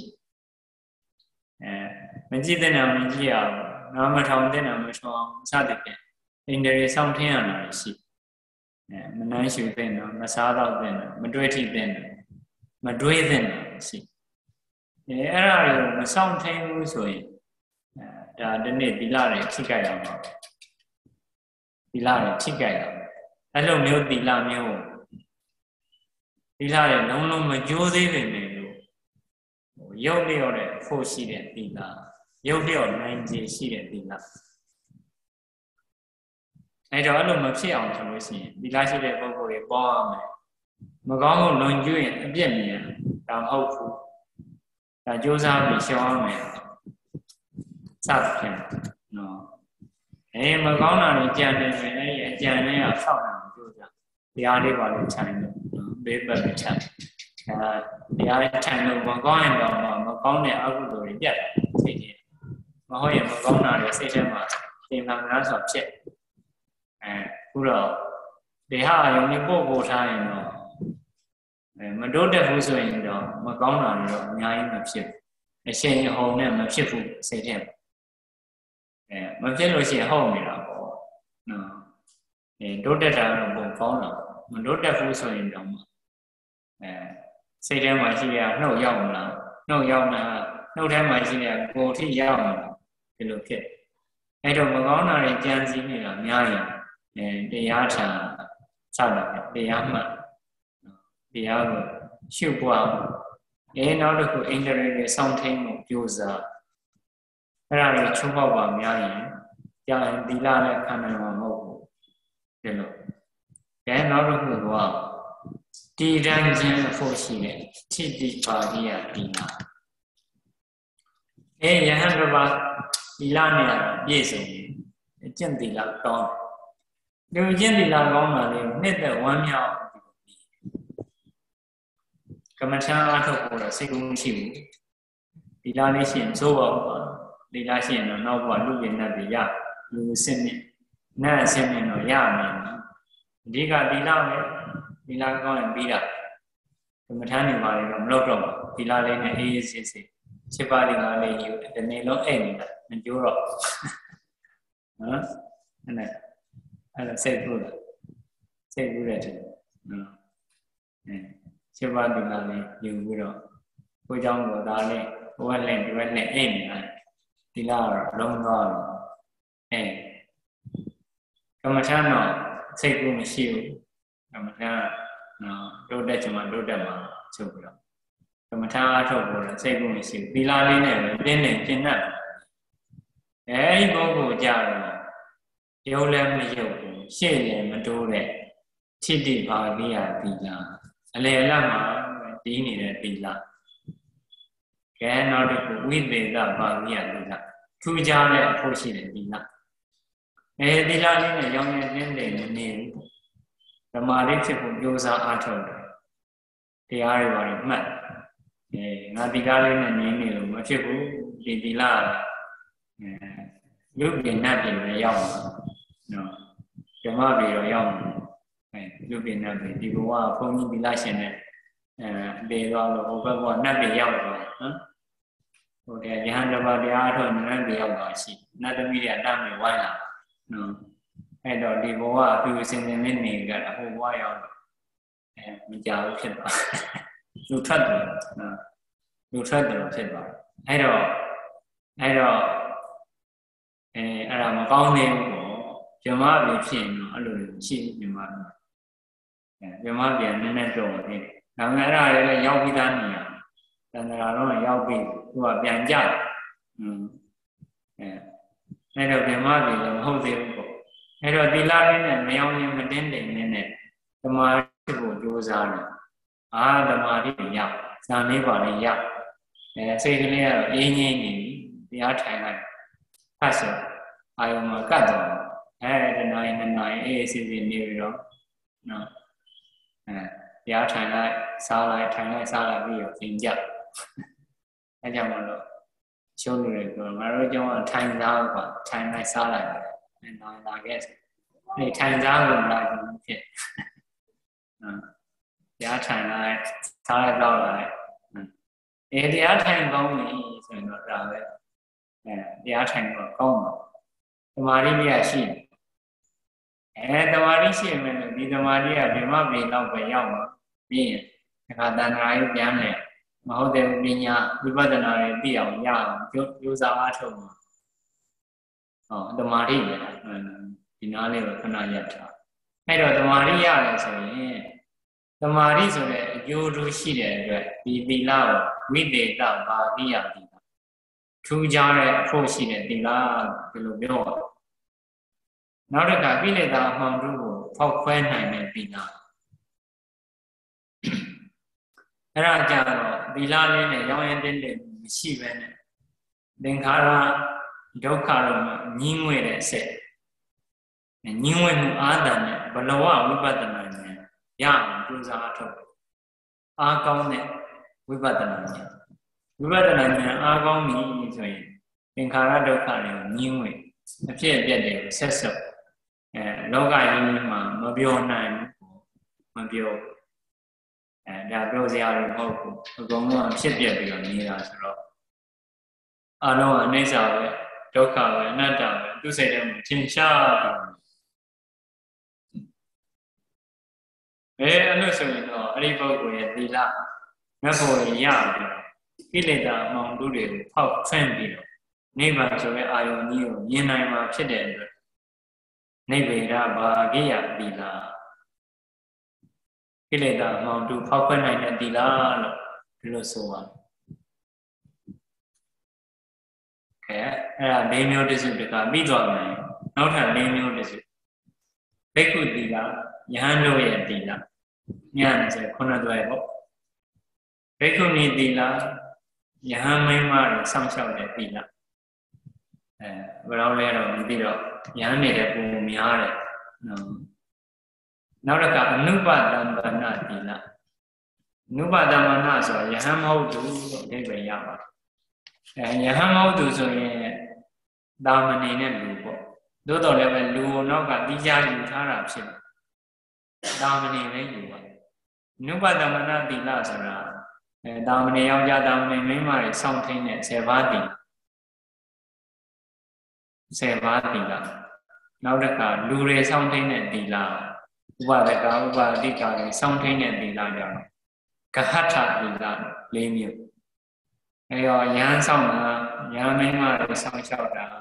မကြည့်တဲ့နာမကြည့်ရအောင်နာမထောင်တဲ့နာမထောင်စသဖြင့်အင်တရီစောင့်ထင်းရတာရှိမနှမ်းရှူတဲ့နော်မစားတော့တဲ့နော်မတွေးထိတဲ့နော်မတွေးတဲ့နော်ရှိအဲ့ဒါတွေကိုမဆောင်ထင်းဘူးဆိုရင်ဒါဒီနေ့သီလတွေထိကြရအောင်ပါသီလတွေထိကြရအောင်အဲ့လိုမျိုးသီလမျိုးသီလတွေလုံးလုံးမကြိုးသေးပေမဲ့လို့ရုပ်လျော့တဲ့ဖို့ရှိတဲ့သီလရုပ်လျော့နိုင်ခြင်းရှိတဲ့သီလအဲ့တော့အဲ့လိုမဖြစ်အောင်ဆိုလို့ရှိရင်သီလရှိတဲ့ပုဂ္ဂိုလ်တွေပေါအောင်မယ်မကောင်းမှုလွန်ကျူးရင်အပြစ်မြင်တာမဟုတ်ဘူးဒါကြိုးစားပြီးရှောင်အောင်မယ်စသဖြင့်နော်မကောင်းတာတွေကြံနေရင်အဲ့ဒီအကြံတွေကဆောက်အောင်ကြိုးစားတရားလေးပါလို့ခြံလို့ဘေးပတ်ပြီးခြံတရားခြံလို့မကောင်းရင်တော့မကောင်းတဲ့အကုသိုလ်တွေပြတ်တယ်စိတ်ကြီးမဟုတ်ရင်မကောင်းတာတွေစိတ်ထဲမှာသင်္ခါမနာဆိုဖြစ်ခုတော့ဒေဟအယုံနဲ့ပို့ပို့ထားရင်တော့မတိုးတက်ဘူးဆိုရင်တော့မကောင်းတာတွေတော့အများကြီးမဖြစ်ဘူးအရှင်ဟောနဲ့မဖြစ်ဘူးစိတ်ထဲမဖြစ်လို့ရှိရင်ဟုတ်နေတာပေါ့နော်တိုးတက်တာတော့ပုံကောင်းတာမတိုးတက်ဘူးဆိုရင်တော့စိတ်ထဲမှာရှိရနှုတ်ရောက်မလားနှုတ်ရောက်မှာနှုတ်ထဲမှာရှိရကိုယ်ထိရောက်မှာဒီလိုဖြစ်အဲ့တော့မကောင်းတာတွေကြံစည်နေတာများရင်တရားထံစတာတရားမှတရားကိုရှုပွားနောက်တစ်ခုအင်တရီတွေစောင့်ထိန်မှုကြိုးစားအဲ့ဒါတွေချုပ်ပေါက်ပါများရင်ကြာရင်သီလနဲ့ခံနိုင်မှာမဟုတ်ဘူးဒီလိုနောက်တစ်ခုကတည်တံ့ခြင်းအဖို့ရှိတဲ့ထိတိပါဠိယသီလယဟန်တစ်ပါးသီလနဲ့ပြည့်စုံအကျင့်သီလကောင်းဒီကျင့်သီလကောင်းတာလေးနှစ်သက်ဝမ်းမြောက်ကမ္မထာအထုတ်ဖို့တော့စိတ်ကူးမရှိဘူးသီလလေးရှိရင်စိုးပါဘူးသီလရှိရင်တော့နောက်ဘဝလူရည်နဲ့တည်းရလူအစစ်နဲ့နတ်အစစ်နဲ့တော့ရမယ်အဓိကသီလပဲသီလကောင်းရင်ပြီးတာကမ္မထာနေပါလေတော့မလုပ်တော့ဘူးသီလလေးနဲ့အေးအေးဆေးဆေး7ပါးသီလလေးယူဒီနေ့လုံးအဲ့နေတာမကြိုးတော့နော်အဲ့ဒါစိတ်ကူးတယ်တဲ့7ပါးသီလလေးယူပြီးတော့ကိုเจ้าကိုသားလေးဟိုကလည်းဒီဘက်နဲ့အဲ့နေတာသီလကတော့လုံးသွားတယ်ကမ္မထာတော့စိတ်ကူးမရှိဘူးကမ္မထာနော်တိုးတက်ချင်မှတိုးတက်မှာဆိုပြီးတော့ mà tha thọ rồi xây cũng mình xịu đi la lên này lên này trên nè đấy bố của cha rồi yêu lên mới yêu xê lên mà đồ đấy chỉ đi vào đi à đi là lấy làm mà đi này là đi là cái nó được quy định là vào đi à đi là chú cha này thôi xí là đi là đi la lên này giống như lên này nên là mà đấy thì cũng vô ra ăn thôi thì ai rồi mà ngã đi la lên này nên rồi mà chứ cũng đi la lúc Việt Nam thì là dòng cho mà vì rồi dòng lúc Việt Nam thì đi qua phong như bị la xe này để vào là có cái bọn nó bị dòng rồi ok nhà hàng đâu vào đi ăn thôi nó bị dòng rồi xí nó đã bị là đang bị quay lại hay là đi qua từ sinh viên lên này cái là không quay dòng mình chào chết vào lúc thoát rồi chết vào hay rồiအဲ့ဒါမကောင်းသေးဘူးပေါ့ဇမပြီဖြစ်ရင်တော့အဲ့လိုရှိနေမှာဇမပြန်နည်းနည်းတော့တယ်ဒါပေမဲ့အဲ့ဒါလည်းရောက်ပြီးသားနေရတန်ត្រာတော့ရောက်ပြီးသူကပြန်ကြအဲ့တော့ဇမပြီလည်းမဟုတ်သေးဘူးပေါ့အဲ့တော့သီလလေးနဲ့မရောက်ရင်မတင်းတိမ်နဲ့သမာဓိကိုကြိုးစားတယ်သမာဓိရောက်ဇာနေပါလေရောက်စိတ်ကလေးကတော့အေးငြိမ့်နေပြီတရားထိုင်လိုက်ဖတ်ဆိုအာယုံမှာကတ်တော့တနာရီနှစ်နာရီအေးစီစီနေပြီးတော့တရားထိုင်လိုက်စားလိုက်ထိုင်လိုက်စားလိုက်ပြီးတော့ပြင်ကြအဲကြောင့်မလို့ရှုံးလို့လည်းပြောငါတို့ကြောင့်ထိုင်စားပါထိုင်လိုက်စားလိုက်နာလာခဲ့ဒီထိုင်စားလို့လာဖြစ်တရားထိုင်လိုက်စားလိုက်တော့လိုက်တရားထိုင်ကောင်းပြီဆိုရင်တော့ဒါပဲတရားထိုင်တော့ကောင်းပါသမာဓိလေးရှိသမာဓိရှိမယ်လို့ဒီသမာဓိကဒီမှာပြင်တော့ပဲရောက်မှာပြီးရင်ဒါကတဏှာကြီးပြန်တယ်မဟုတ်တဲ့ပညာဝိပဿနာတွေသိအောင်ရအောင်ကြိုးစားအားထုတ်မှာသမာဓိပဲဒီနားလေးကိုခဏရပ်ထားအဲ့တော့သမာဓိရတယ်ဆိုရင်သမာဓိဆိုတဲ့အကျိုးတို့ရှိတဲ့အတွက်ဒီသီလကိုဝိသေသဘာဝိယတိထူးခြားတဲ့အဖို့ရှိတဲ့သီလဒီလိုပြောနောက်တစ်ခါကိလေသာအမှန်တို့ကိုဖောက်ခွဲနိုင်တဲ့သီလအဲ့ဒါကြတော့သီလလေးနဲ့ရောင်းရတဲ့မရှိပဲနဲ့သင်္ခါရဒုက္ခတို့မှာညှင်းငွေတဲ့အဆက်ညှင်းငွေမှုအာသံနဲ့ဘလဝဝိပဿနာဉာဏ်ရအောင်ကြိုးစားအထုတ်အားကောင်းတဲ့ဝိပဿနာဉာဏ်ဝိပဿနာဉာဏ်အားကောင်းပြီဆိုရင်သင်္ခါရဒုက္ခတွေကိုညှင်းငွေအဖြစ်အပျက်တွေကိုဆက်စုပ်လောကကြီးမှာမပြောနိုင်ဘူးမပြောဒါပြောစရာတွေမဟုတ်ဘူးအကုန်လုံးအဖြစ်ပြက်ပြီးတော့နေတာဆိုတော့အလုံးအနိစ္စပဲဒုက္ခပဲအနတ္တပဲသူစိတ်ထဲမှာသင်ရှားအဲ့လိုဆိုရင်တော့အဲ့ဒီပုဂ္ဂိုလ်ရဲ့သီလမြတ်ဖို့ရပြီးကိလေသာအမှောင်တို့တွေကိုဖောက်ထွင်းပြီးတော့နိဗ္ဗာန်ဆိုတဲ့အာယုန်ကြီးကိုမြင်နိုင်မှာဖြစ်တဲ့အတွက်နိဗ္ဗေဒဘာဂိယသီလကိလေသာအမှောင်တို့ဖောက်ခွဲနိုင်တဲ့သီလလို့ဒီလိုဆိုပါအဲ့ဒါ၄မျိုးတစုတကပြီးသွားမယ်နောက်ထပ်၄မျိုးတစုဘိက္ခုသီလယဟန်တို့ရဲ့သီလညဆို9တွဲပေါ့ဘိက္ခုနီသီလယဟန်မိန်းမတွေစောင့်ရှောက်တဲ့သီလဘယ်တော့လဲတော့မသိတော့ယဟန်နေတဲ့ပုံများတယ်နောက်တစ်ခါအနုပတံပနသီလအနုပတံပနဆိုယဟန်မဟုတ်သူလို့အဓိပ္ပာယ်ရပါတယ်ယဟန်မဟုတ်သူဆိုရင်တာမဏေနဲ့လူပေါ့သို့တော်လည်းပဲလူနောက်ကတိကျယူထားတာဖြစ်တယ်တာမဏေလည်းယူပါတယ်အနုပတံပနသီလဆိုတာတာမဏေယောက်ျားတာမဏေမိန်းမတွေစောင့်ထိန်တဲ့10ပါးသီလ10ပါးသီလနောက်တစ်ခါလူတွေစောင့်ထိန်တဲ့သီလဥပဒကဥပတိကတွေစောင့်ထိန်တဲ့သီလကြောင့်ကဟထသီလ၄မျိုးအဲရောယဟန်ဆောင်တာယဟန်မိန်းမတွေစောင့်ရှောက်တာ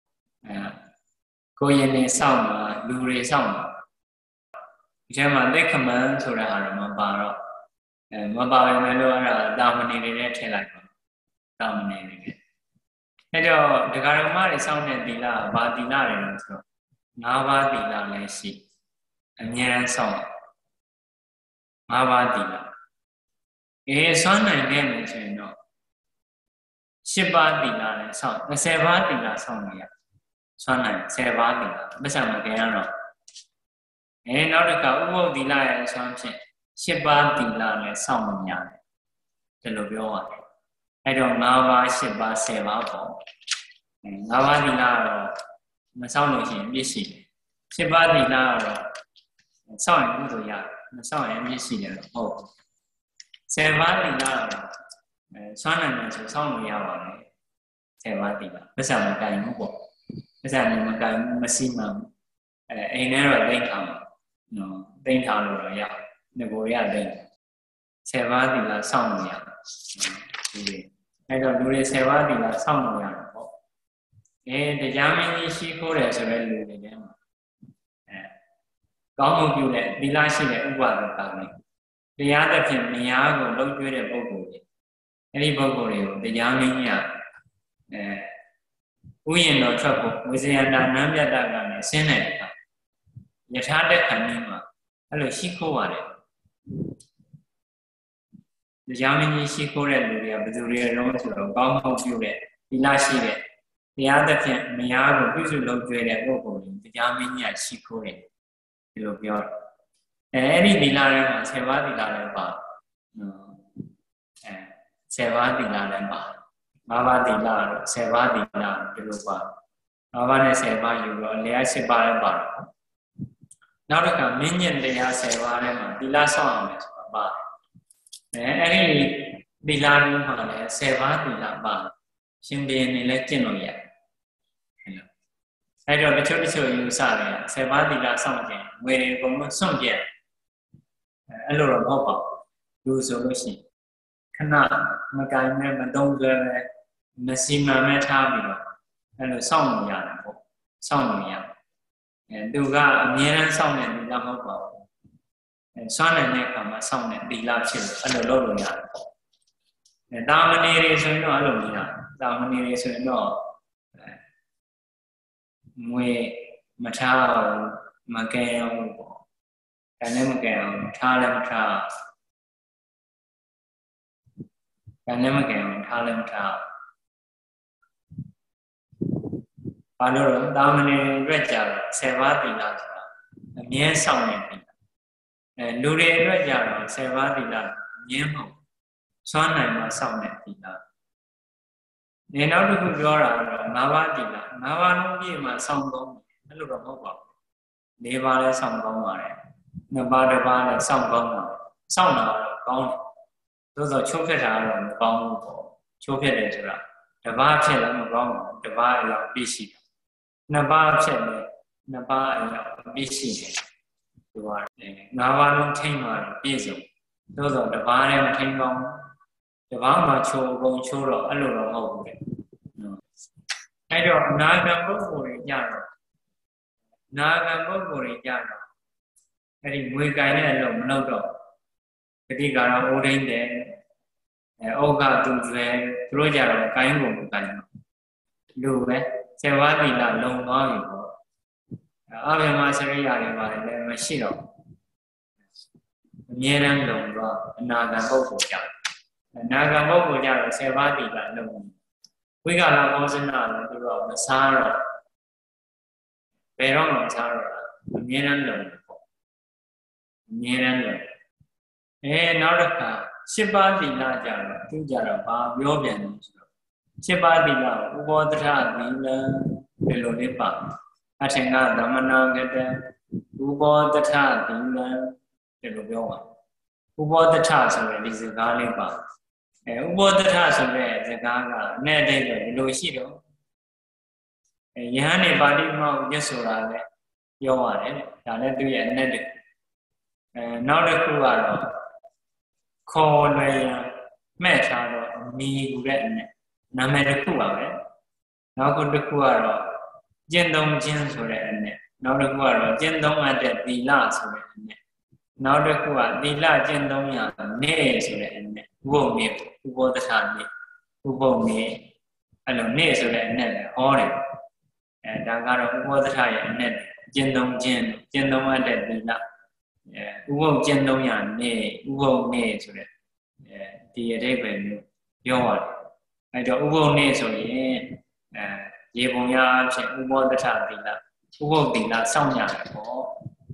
ကိုရင်နေစောင့်တာလူတွေစောင့်တာဒီထဲမှာသိက္ခမန်ဆိုတာဟာတော့မပါတော့ mà bảo mình luôn là đào mình đi để thế lại còn đào mình đi thế cho để cái mà để sau này đi là ba đi là rồi đó ngã ba đi là lấy gì anh nhớ sau ngã ba đi là cái số này nghe mình chơi nó ship ba đi là lấy sau xe ba đi là sau này số này xe ba đi là bây giờ mà cái nào nó được cả u đi là số chuyện ship ba đi là lấy sau mình nhá để lo biểu àအဲ့တော့၅ပါး၈ပါး10ပါးပေါ့၅ပါးသီလကတော့မစောင့်လို့ရှိရင်ပြည့်ရှိတယ်၈ပါးသီလကတော့စောင့်ရင်ကုသိုလ်ရတယ်မစောင့်ရင်ပြည့်ရှိတယ်လို့ဟုတ်10ပါးသီလကတော့စွမ်းနိုင်တယ်ဆိုစောင့်လို့ရပါတယ်10ပါးသီလမဆံမကင်ဘူးပေါ့မဆံမကင်မရှိမှအိမ်ထဲတော့သိမ်းထားမှာနော်သိမ်းထားလို့တော့ရငကိုရသိမ်း10ပါးသီလစောင့်လို့ရတယ်အဲ့တော့လူတွေ10ပါးသီလစောင့်လို့ရတယ်ပေါ့တရားမင်းကြီးရှိခိုးတယ်ဆိုတဲ့လူတွေထဲမှာကောင်းမှုပြုတဲ့သီလရှိတဲ့ဥပဒကတွေတရားသဖြင့်မယားကိုလှုပ်ကျွေးတဲ့ပုဂ္ဂိုလ်တွေအဲ့ဒီပုဂ္ဂိုလ်တွေကိုတရားမင်းကြီးကဥယျာဉ်တော်ထွက်ဖို့ဝိဇယန္တာနမ်းမြတ်တာကနေဆင်းတဲ့အခါယထာတက်ခံနေမှာအဲ့လိုရှိခိုးရတယ်တရားမင်းကြီးရှိခိုးတဲ့လူတွေကဘယ်သူတွေလုံးဆိုတော့ကောင်းမှုပြုတဲ့သီလရှိတဲ့တရားသဖြင့်မယားကိုပြုစုလုပ်ကျွေးတဲ့ပုဂ္ဂိုလ်တွေတရားမင်းကြီးကရှိခိုးတယ်ဒီလိုပြောအဲ့ဒီသီလတွေမှာ10ပါးသီလလည်းပါ10ပါးသီလလည်းပါ5ပါးသီလတော့10ပါးသီလဒီလိုပါ5ပါးနဲ့10ပါးယူတော့လည်း10ပါးလည်းပါနောက်တစ်ခါမင်းညင်တရား10ပါးထဲမှာသီလဆောက်အောင်လဲဆိုတာပါတယ်အဲ့ဒီသီလတွေမှာလည်း10ပါးသီလပါရှင်ဘုရင်နေလည်းကျင့်လို့ရတယ်အဲ့တော့တချို့ယူဆတယ်10ပါးသီလစောင့်ခြင်းငွေတွေအကုန်လုံးစွန့်ပြတ်အဲ့လိုတော့မဟုတ်ပါဘူးလူဆိုလို့ရှိရင်ခဏမကိုင်းနဲ့မတုံးဆွဲပဲမစီမံမဲ့ထားပြီးတော့အဲ့လိုစောင့်လို့ရတယ်ပေါ့စောင့်လို့ရတယ်သူကအမြဲတမ်းစောင့်နေသီလမဟုတ်ပါဘူးစွမ်းနိုင်တဲ့အခါမှာစောင့်နေသီလဖြစ်လို့အဲ့လိုလုပ်လို့ရတယ်ပေါ့တာမဏေတွေဆိုရင်တော့အဲ့လိုမရတာမဏေတွေဆိုရင်တော့ငွေမထားအောင်မကဲအောင်ပေါ့ဒါလည်းမကဲအောင်ထားလည်းမထားဒါလည်းမကဲအောင်ထားလည်းမထားဘာလို့လဲတာမဏေတွေအတွက်ကြတော့10ပါးသီလဆိုတာအမြဲဆောင်နေပြီလူတွေအတွက်ကြတော့10ပါးသီလမြင်းမဟုတ်စွမ်းနိုင်မှစောင့်နေသီလနေနောက်တစ်ခုပြောတာတော့5ပါးသီလ5ပါးလုံးပြည့်မှစောင့်ကောင်းအဲ့လိုတော့မဟုတ်ပါဘူး4ပါးလည်းစောင့်ကောင်းပါတယ်2ပါးတစ်ပါးလည်းစောင့်ကောင်းပါတယ်စောင့်တာတော့ကောင်းတယ်သို့သောချိုးဖက်တာတော့မကောင်းဘူးပေါ့ချိုးဖက်တယ်ဆိုတာတစ်ပါးဖြစ်လည်းမကောင်းဘူးတစ်ပါးအရောက်ပြည့်ရှိတယ်2ပါးဖြစ်လည်း2ပါးအရောက်ပြည့်ရှိတယ်ဒီပါ5ပါးလုံးထိမ့်မှပြည့်စုံသို့သောတစ်ပါးလည်းမထိမ့်ကောင်းတဘာမှချိုးကုန်ချိုးတော့အဲ့လိုတော့မဟုတ်ဘူးလေအဲ့တော့နာဂံပုဂ္ဂိုလ်တွေကြတော့နာဂံပုဂ္ဂိုလ်တွေကြတော့အဲ့ဒီငွေကိုင်တဲ့အလုပ်မလုပ်တော့ဂတိကာရအိုးထိန်တယ်ဩဃသူကျွဲသူတို့ကြတော့ကိုင်းကုန်ကိုင်တော့လူပဲဇေဝတိလလုံသွားပြီပေါ့အဘိမစရိယာတွေပါတယ်လည်းမရှိတော့အမြဲတမ်းလုံသွားအနာဂံပုဂ္ဂိုလ်ကြနာဂံပုဂ္ဂိုလ်ကြတော့10ပါးသီလလုံးဝိကာလကောဇနာလည်းသူတို့မစားတော့ဘယ်တော့မှမစားတော့အမြဲတမ်းလုံးပေါ့အမြဲတမ်းလုံးနောက်တစ်ခါ10ပါးသီလကြတော့သူကြတော့ဘာပြောပြန်လို့ဆိုတော့10ပါးသီလဥပောတထသီလဒီလိုလေးပါအထင်ကသမဏဂတံဥပောတထသီလဒီလိုပြောပါဥပောတထဆိုတဲ့ဒီစကားလေးပါဥပောတထဆိုတဲ့စကားကအနဲ့တဲ့ဆိုဒီလိုရှိတော့ယဟန်နေပါဠိမောက်ညက်ဆိုတာလည်းပြောရတယ်ဒါလည်းသူရဲ့အနဲ့တဲ့နောက်တစ်ခုကတော့ခေါ်လွယ်ရန်မဲ့ထားတော့မီကူတဲ့အနဲ့နာမည်တစ်ခုပါပဲနောက်တစ်ခုကတော့ကျင့်သုံးခြင်းဆိုတဲ့အနဲ့နောက်တစ်ခုကတော့ကျင့်သုံးအပ်တဲ့သီလဆိုတဲ့အနဲ့နောက်တစ်ခုကသီလကျင့်သုံးရာနေ့ဆိုတဲ့အနဲ့ဥပုပ်နေ့ဥပောတထနေ့ဥပုပ်နေ့အဲ့လိုနေ့ဆိုတဲ့အနဲ့ဟောတယ်ဒါကတော့ဥပောတထရဲ့အနဲ့ကျင့်သုံးခြင်းကျင့်သုံးရတဲ့သီလဥပုပ်ကျင့်သုံးရာနေ့ဥပုပ်နေ့ဆိုတဲ့ဒီအဓိပ္ပာယ်မျိုးပြောရတယ်အဲ့တော့ဥပုပ်နေ့ဆိုရင်ရေပုံရအဖြစ်ဥပောတထသီလဥပုပ်သီလစောင့်ရတယ်ပေါ့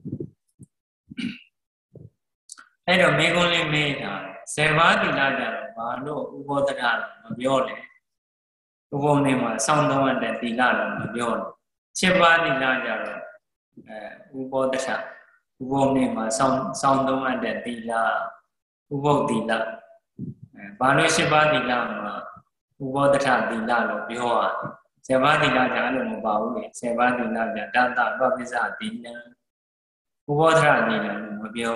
အဲ့တော့မေကုန်းလေးမေးတာ10ပါးသီလကြတော့ဘာလို့ဥပောတထမပြောလဲဥပုပ်နေ့မှာစောင့်သုံးရတဲ့သီလတော့မပြောဘူး7ပါးသီလကြတော့ဥပောတထဥပုပ်နေ့မှာစောင့်သုံးရတဲ့သီလဥပုပ်သီလဘာလို့7ပါးသီလမှာဥပောတထသီလလို့ပြောရ10ပါးသီလကြအဲ့လိုမပါဘူးလေ10ပါးသီလကြတတပပိစ္ဆသီလဥပောတထသီလလို့မပြော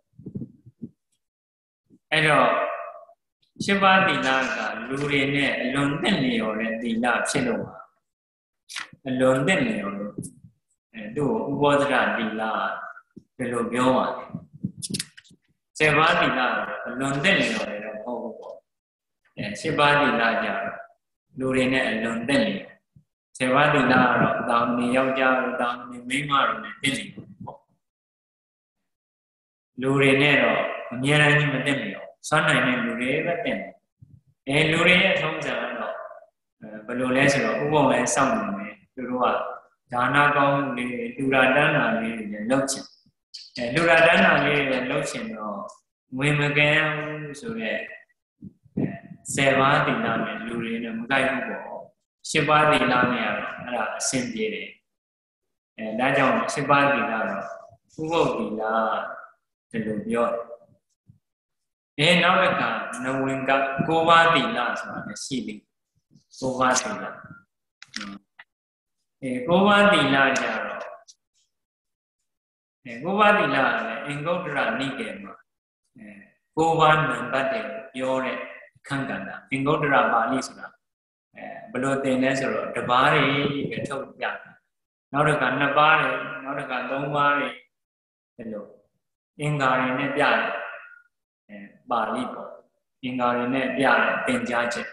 အဲ့တော့7ပါးသီလကလူတွေနဲ့အလွန်သင့်လျော်တဲ့သီလဖြစ်လို့ပါအလွန်သင့်လျော်လို့သူ့ဥပောတထသီလဒီလိုပြောပါတယ်7ပါးသီလအလွန်သင့်လျော်တယ်တော့မဟုတ်ဘူးပေါ့7ပါးသီလကြတော့လူတွေနဲ့အလွန်သင့်လျော်7ပါးသီလကတော့တောင်းနေယောက်ျားတို့တောင်းနေမိန်းမတို့နဲ့သင့်လျော်ပေါ့လူတွေနဲ့တော့အများကြီးမသင့်လျော်စွမ်းနိုင်တဲ့လူတွေပဲသင့်တယ်လူတွေရဲ့ထုံးစံတော့ဘယ်လိုလဲဆိုတော့ဥပုံလဲစောင့်နေတယ်သူတို့ကဒါနကောင်းမှုလေးလူရာတန်းတာလေးတွေလည်းလုပ်ချင်လူရာတန်းတာလေးတွေလည်းလုပ်ချင်တော့ငွေမကန်းဘူးဆိုတော့10ပါးသီလနဲ့လူတွေနဲ့မကိုက်ဘူးပေါ့7ပါးသီလနဲ့ကတော့အဲ့ဒါအဆင်ပြေတယ်ဒါကြောင့်7ပါးသီလတော့ဥပုပ်သီလဒီလိုပြောနောက်တစ်ခါနဝင်က9ပါးသီလဆိုတာလည်းရှိတယ်9ပါးသီလ9ပါးသီလကြတော့9ပါးသီလကလည်းအင်္ဂုတ္တရနိကေမှာ9ပါးနံပါတ်တွေပြောတဲ့အခန်းကဏ္ဍအင်္ဂုတ္တရပါဠိဆိုတာဘယ်လိုသင်လဲဆိုတော့တစ်ပါးတွေပဲထုတ်ပြတာနောက်တစ်ခါ2ပါးတွေနောက်တစ်ခါ3ပါးတွေဒီလိုအင်္ဂါတွေနဲ့ပြတယ်ပါဠိပေါ့အင်္ဂါတွေနဲ့ပြတဲ့သင်ကြားချက်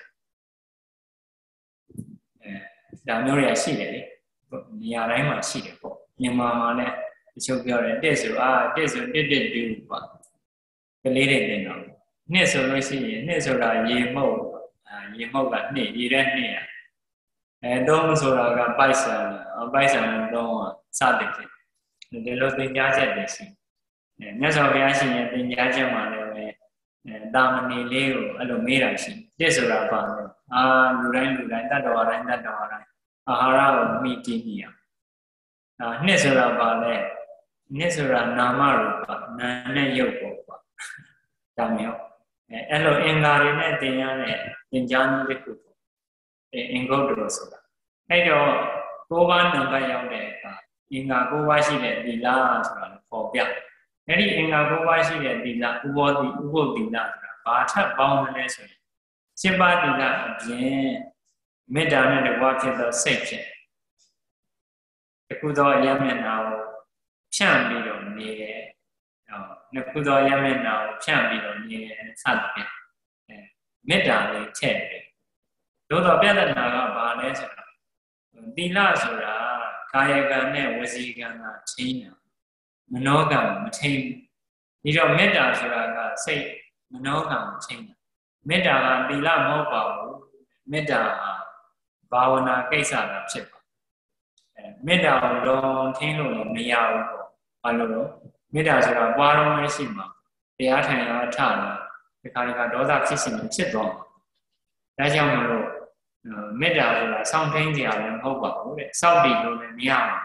ဒါမျိုးတွေကရှိတယ်လေနေရာတိုင်းမှာရှိတယ်ပေါ့မြန်မာမှာလည်းတချို့ပြောတယ်တက်ဆိုတက်ဆိုတက်တူပေါ့ကလေးတွေတင်တော့နှစ်ဆိုလို့ရှိရင်နှစ်ဆိုတာရေမှုတ်ရေမှုတ်ကနှစ်ရေတဲ့နှစ်သုံးဆိုတာကပိုက်ဆံတော့စတဲ့ဖြစ်ဒီလိုသင်ကြားချက်တွေရှိမြတ်စွာဘုရားရှင်ရဲ့သင်ကြားချက်မှာလည်းတာမဏေလေးကိုအဲ့လိုမေးတာရှိတက်ဆိုတာပါလို့လူတိုင်းတတ္တဝါတိုင်းအာဟာရကိုမိတည်နေရနှစ်ဆိုတာပါလဲနှစ်ဆိုတာနာမရူပနာနဲ့ရုပ်ပေါ့ကွာဒါမျိုးအဲ့လိုအင်္ဂါတွေနဲ့သင်ရတဲ့သင်ကြားမှုတစ်ခုပေါ့အင်္ဂုတ္တရဆိုတာအဲ့တော့9ပါးနံပါတ်ရောက်တဲ့အခါအင်္ဂါ9ပါးရှိတဲ့သီလဆိုတာကိုပေါ်ပြအဲ့ဒီအင်္ဂါ9ပါးရှိတဲ့သီလဥပုပ်သီလဆိုတာဘာထပ်ပေါင်းလဲဆိုရင်7ပါးသီလအပြင်မေတ္တာနဲ့တကွာဖြစ်သောစိတ်ဖြင့်တခုသောအယမျက်နှာကိုဖြန့်ပြီးတော့နေတယ်နှစ်ခုသောအယမျက်နှာကိုဖြန့်ပြီးတော့နေတယ်စသဖြင့်မေတ္တာလေးထည့်တယ်သို့တော့ပြဿနာကဘာလဲဆိုတော့သီလဆိုတာကာယကံနဲ့ဝစီကံကထိန်းတာမနောကံမထိန်းပြီးတော့မေတ္တာဆိုတာကစိတ်မနောကံကိုထိန်းတာမေတ္တာကသီလမဟုတ်ပါဘူးမေတ္တာဘာဝနာကိစ္စတာဖြစ်ပါမေတ္တာကိုလုံးထိန်းလို့လည်းမရဘူးပေါ့ဘာလို့လဲမေတ္တာဆိုတာပွားတော့မရှိမှာတရားထိုင်ရထလာဒီခါဒီခါဒေါသဖြစ်စဉ်ဖြစ်သွားဒါကြောင့်မလို့မေတ္တာဆိုတာစောင့်ထိန်းကြရလည်းမဟုတ်ပါဘူးတဲ့စောင့်တည်လို့လည်းမရဘူး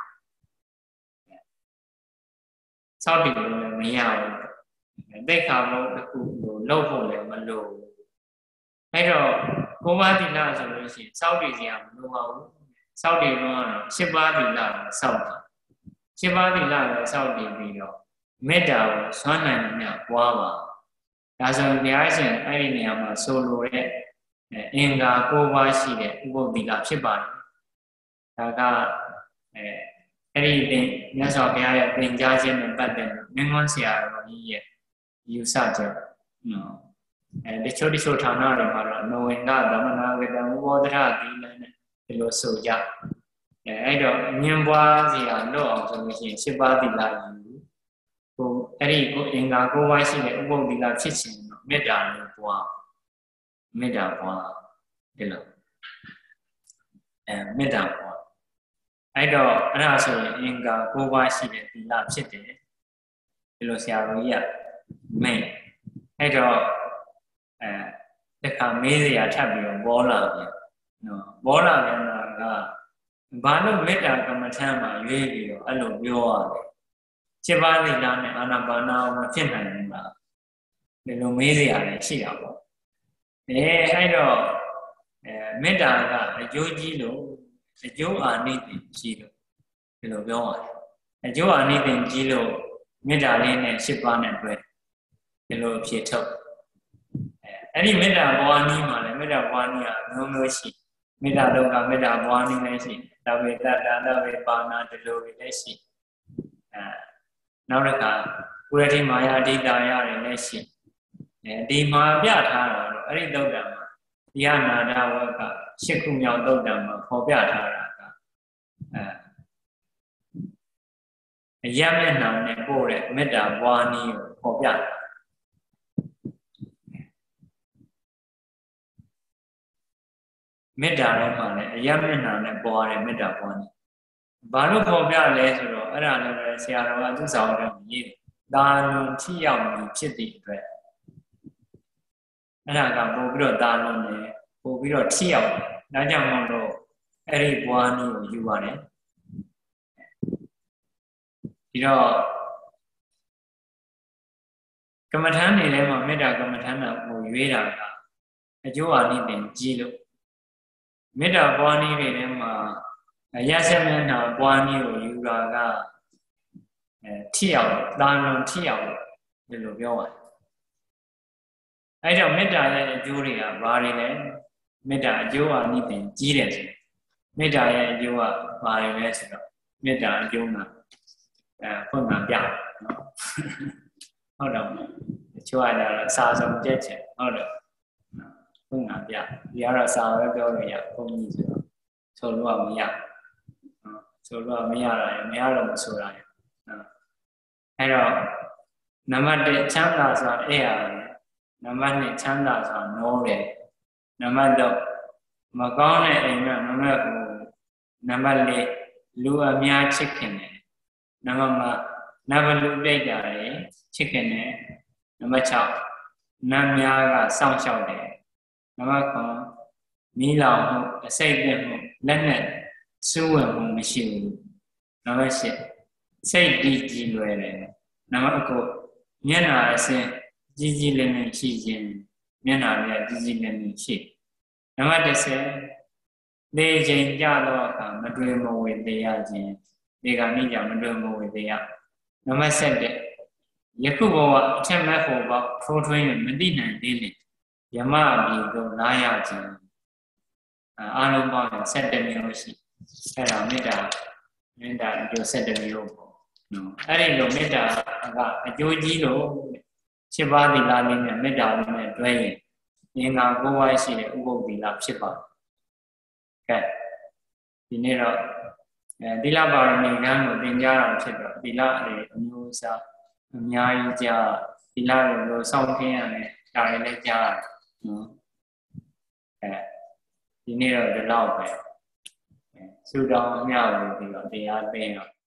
စောင့်တည်လို့လည်းမရဘူးသိက္ခာပုဒ်တစ်ခုကိုလုပ်ဖို့လည်းမလိုဘူးအဲ့တော့9ပါးသီလဆိုလို့ရှိရင်စောင့်တည်ကြရမလိုပါဘူးစောင့်တည်လို့ကတော့7ပါးသီလကိုစောင့်တာ7ပါးသီလကိုစောင့်တည်ပြီးတော့မေတ္တာကိုစွမ်းနိုင်မြတ်ပွားပါဒါဆိုရင်ဘုရားရှင်အဲ့ဒီနေရာမှာဆိုလိုတဲ့အင်္ဂါ9ပါးရှိတဲ့ဥပုပ်သီလဖြစ်ပါတယ်ဒါကအဲ့ဒီမြတ်စွာဘုရားရဲ့သင်ကြားခြင်းနဲ့ပတ်သက်လို့မင်းကွန်းဆရာတော်ကြီးရဲ့ယူဆချက်နော်တချို့ဌာနတွေမှာတော့နဝေနသမနာဝေတံဥဘောဓရသီလနဲ့ဒီလိုဆိုကြအဲ့တော့အမြင်ပွားစရာလို့အောင်ဆိုလို့ရှိရင်7 ပါးသီလယူကိုအဲ့ဒီကိုအင်္ဂါ9 ပါးရှိတဲ့ဥပုသ်သီလဖြစ်ခြင်းတော့မေတ္တာလို့ပွားမေတ္တာပွားဒီလိုမေတ္တာပွားအဲ့တော့အဲ့ဒါဆိုရင်အင်္ဂါ9 ပါးရှိတဲ့သီလဖြစ်တယ်ဒီလိုဆရာတော်ကြီးကမိတ်အဲ့တော့တခါမေးစရာထပ်ပြီးတော့ပေါ်လာပြန်နော်ပေါ်လာပြန်တာကဘာလို့မေတ္တာကမ္မထမ်းမှာရွေးပြီးတော့အဲ့လိုပြောရတယ်7 ပါးသီလနဲ့အာနာပါနာမဖြစ်နိုင်ဘူးလားဒီလိုမေးစရာလည်းရှိတာပေါ့အဲ့တော့မေတ္တာကအကျိုးကြီးလို့အကျိုးအာနိသင်ကြီးလို့ဒီလိုပြောရတယ်အကျိုးအာနိသင်ကြီးလို့မေတ္တာလေးနဲ့7 ပါးနဲ့တွဲဒီလိုဖြေထုတ်အဲ့ဒီမေတ္တာပွားနည်းမှာလည်းမေတ္တာပွားနည်းကမျိုးရှိမေတ္တာလောကမေတ္တာပွားနည်းလည်းရှိသဗ္ဗေတ္တာသဗ္ဗေပါဏာဒီလိုလည်းရှိနောက်တစ်ခါပုရတိမာယာဒိတာရတယ်လည်းရှိဒီမှာပြထားတာတော့အဲ့ဒီသုတ်တံမှာယနာဒဝက8 ခုမြောက်သုတ်တံမှာဖော်ပြထားတာကအယမျက်နှာနဲ့ပို့တဲ့မေတ္တာပွားနည်းကိုဖော်ပြတာမေတ္တာထဲမှာလည်းအယမျက်နှာနဲ့ပွားတဲ့မေတ္တာပွားနည်းဘာလို့ဖော်ပြလဲဆိုတော့အဲ့ဒါလည်းပဲဆရာတော်ကသူ့ဆောင်တဲ့ရေးတယ်ဒါလွန်ထိရောက်မှုဖြစ်သည့်အတွက်အဲ့ဒါကပို့ပြီးတော့ဒါလွန်တယ်ပို့ပြီးတော့ထိရောက်တယ်ဒါကြောင့်မို့လို့အဲ့ဒီပွားနည်းကိုယူရတယ်ဒီတော့ကမ္မထမ်းနေထဲမှာမေတ္တာကမ္မထမ်းတာကိုရွေးတာကအကျိုးအာနိသင်ကြီးလို့မေတ္တာပွားနည်းတွေထဲမှာရဆက်မျက်နှာပွားနည်းကိုယူတာကထိရောက်ဒါလွန်ထိရောက်ဒီလိုပြောပါတယ်အဲကြောင့်မေတ္တာရဲ့အကျိုးတွေကဘာတွေလဲမေတ္တာအကျိုးအာနိသင်ကြီးတယ်ဆိုမေတ္တာရဲ့အကျိုးကဘာတွေလဲဆိုတော့မေတ္တာအကျိုးကဖွင့်မှာပြနော်ဟုတ်တော့တချို့ကလည်းစာဆုံးပြည့်ချင်ဟုတ်တယ်ဖွင့်မှာပြဒီကတော့စာပဲပြောလို့ရဘုန်းကြီးဆိုတော့ဆိုလို့မရဆိုလို့မရတာရမရတော့မဆိုတာရအဲ့တော့နံပါတ် 1ချမ်းသာစွာအဲ့ရတယ်နံပါတ် 2ချမ်းသာစွာနိုးတယ်နံပါတ် 3မကောင်းတဲ့အိမ်ကနံပါတ် 4နံပါတ် 4လူအများချစ်ခင်တယ်နံပါတ် 5နံပါတ် လူပြိတ္တာရယ်ချစ်ခင်တယ်နံပါတ် 6နတ်များကစောင့်ရှောက်တယ်နံပါတ် 9မီးလောင်မှုအစိတ်ပြတ်မှုလက်နဲ့စွန့်ဝင်မှုမရှိဘူးနံပါတ် 8စိတ်တည်ကြည်လွယ်တယ်နံပါတ် 9မျက်နှာအစင်းကြီးကြီးလင်းလင်းရှိခြင်းမျက်နှာလည်းကြီးကြီးလင်းလင်းရှိနံပါတ် 10သေခြင်းကြတော့အခါမတွေ့မဝေသေးရခြင်းဒီကနေ့ကြောင့်မတွေ့မဝေသေးရနံပါတ် 7ယခုဘဝအထက်မဲ့ဖို့ပေါ့ထိုးထွင်းရင်မတိနိုင်သေးလေယမပြည်သို့လာရခြင်းအားလုံးပေါင်း7မျိုးရှိအဲ့ဒါမေတ္တာအကျိုး7မျိုးပေါ့နော်အဲ့ဒီလိုမေတ္တာကအကျိုးကြီးလို့7 ပါးသီလလေးနဲ့မေတ္တာလေးနဲ့တွဲရင်အင်္ဂါ9 ပါးရှိတဲ့ဥပုသ်သီလဖြစ်ပါတယ်ကဲဒီနေ့တော့သီလပါရမီကံကိုသင်ကြားတာဖြစ်တော့သီလတွေအမျိုးအစားအများကြီးကြားသီလတွေကိုစောင့်ခင်းရမယ်ဒါတွေလည်းကြားနော်ဒီနေ့တော့ဒီလောက်ပဲဆုတောင်းမြှောက်လို့ပြီးတော့တရားသိတော့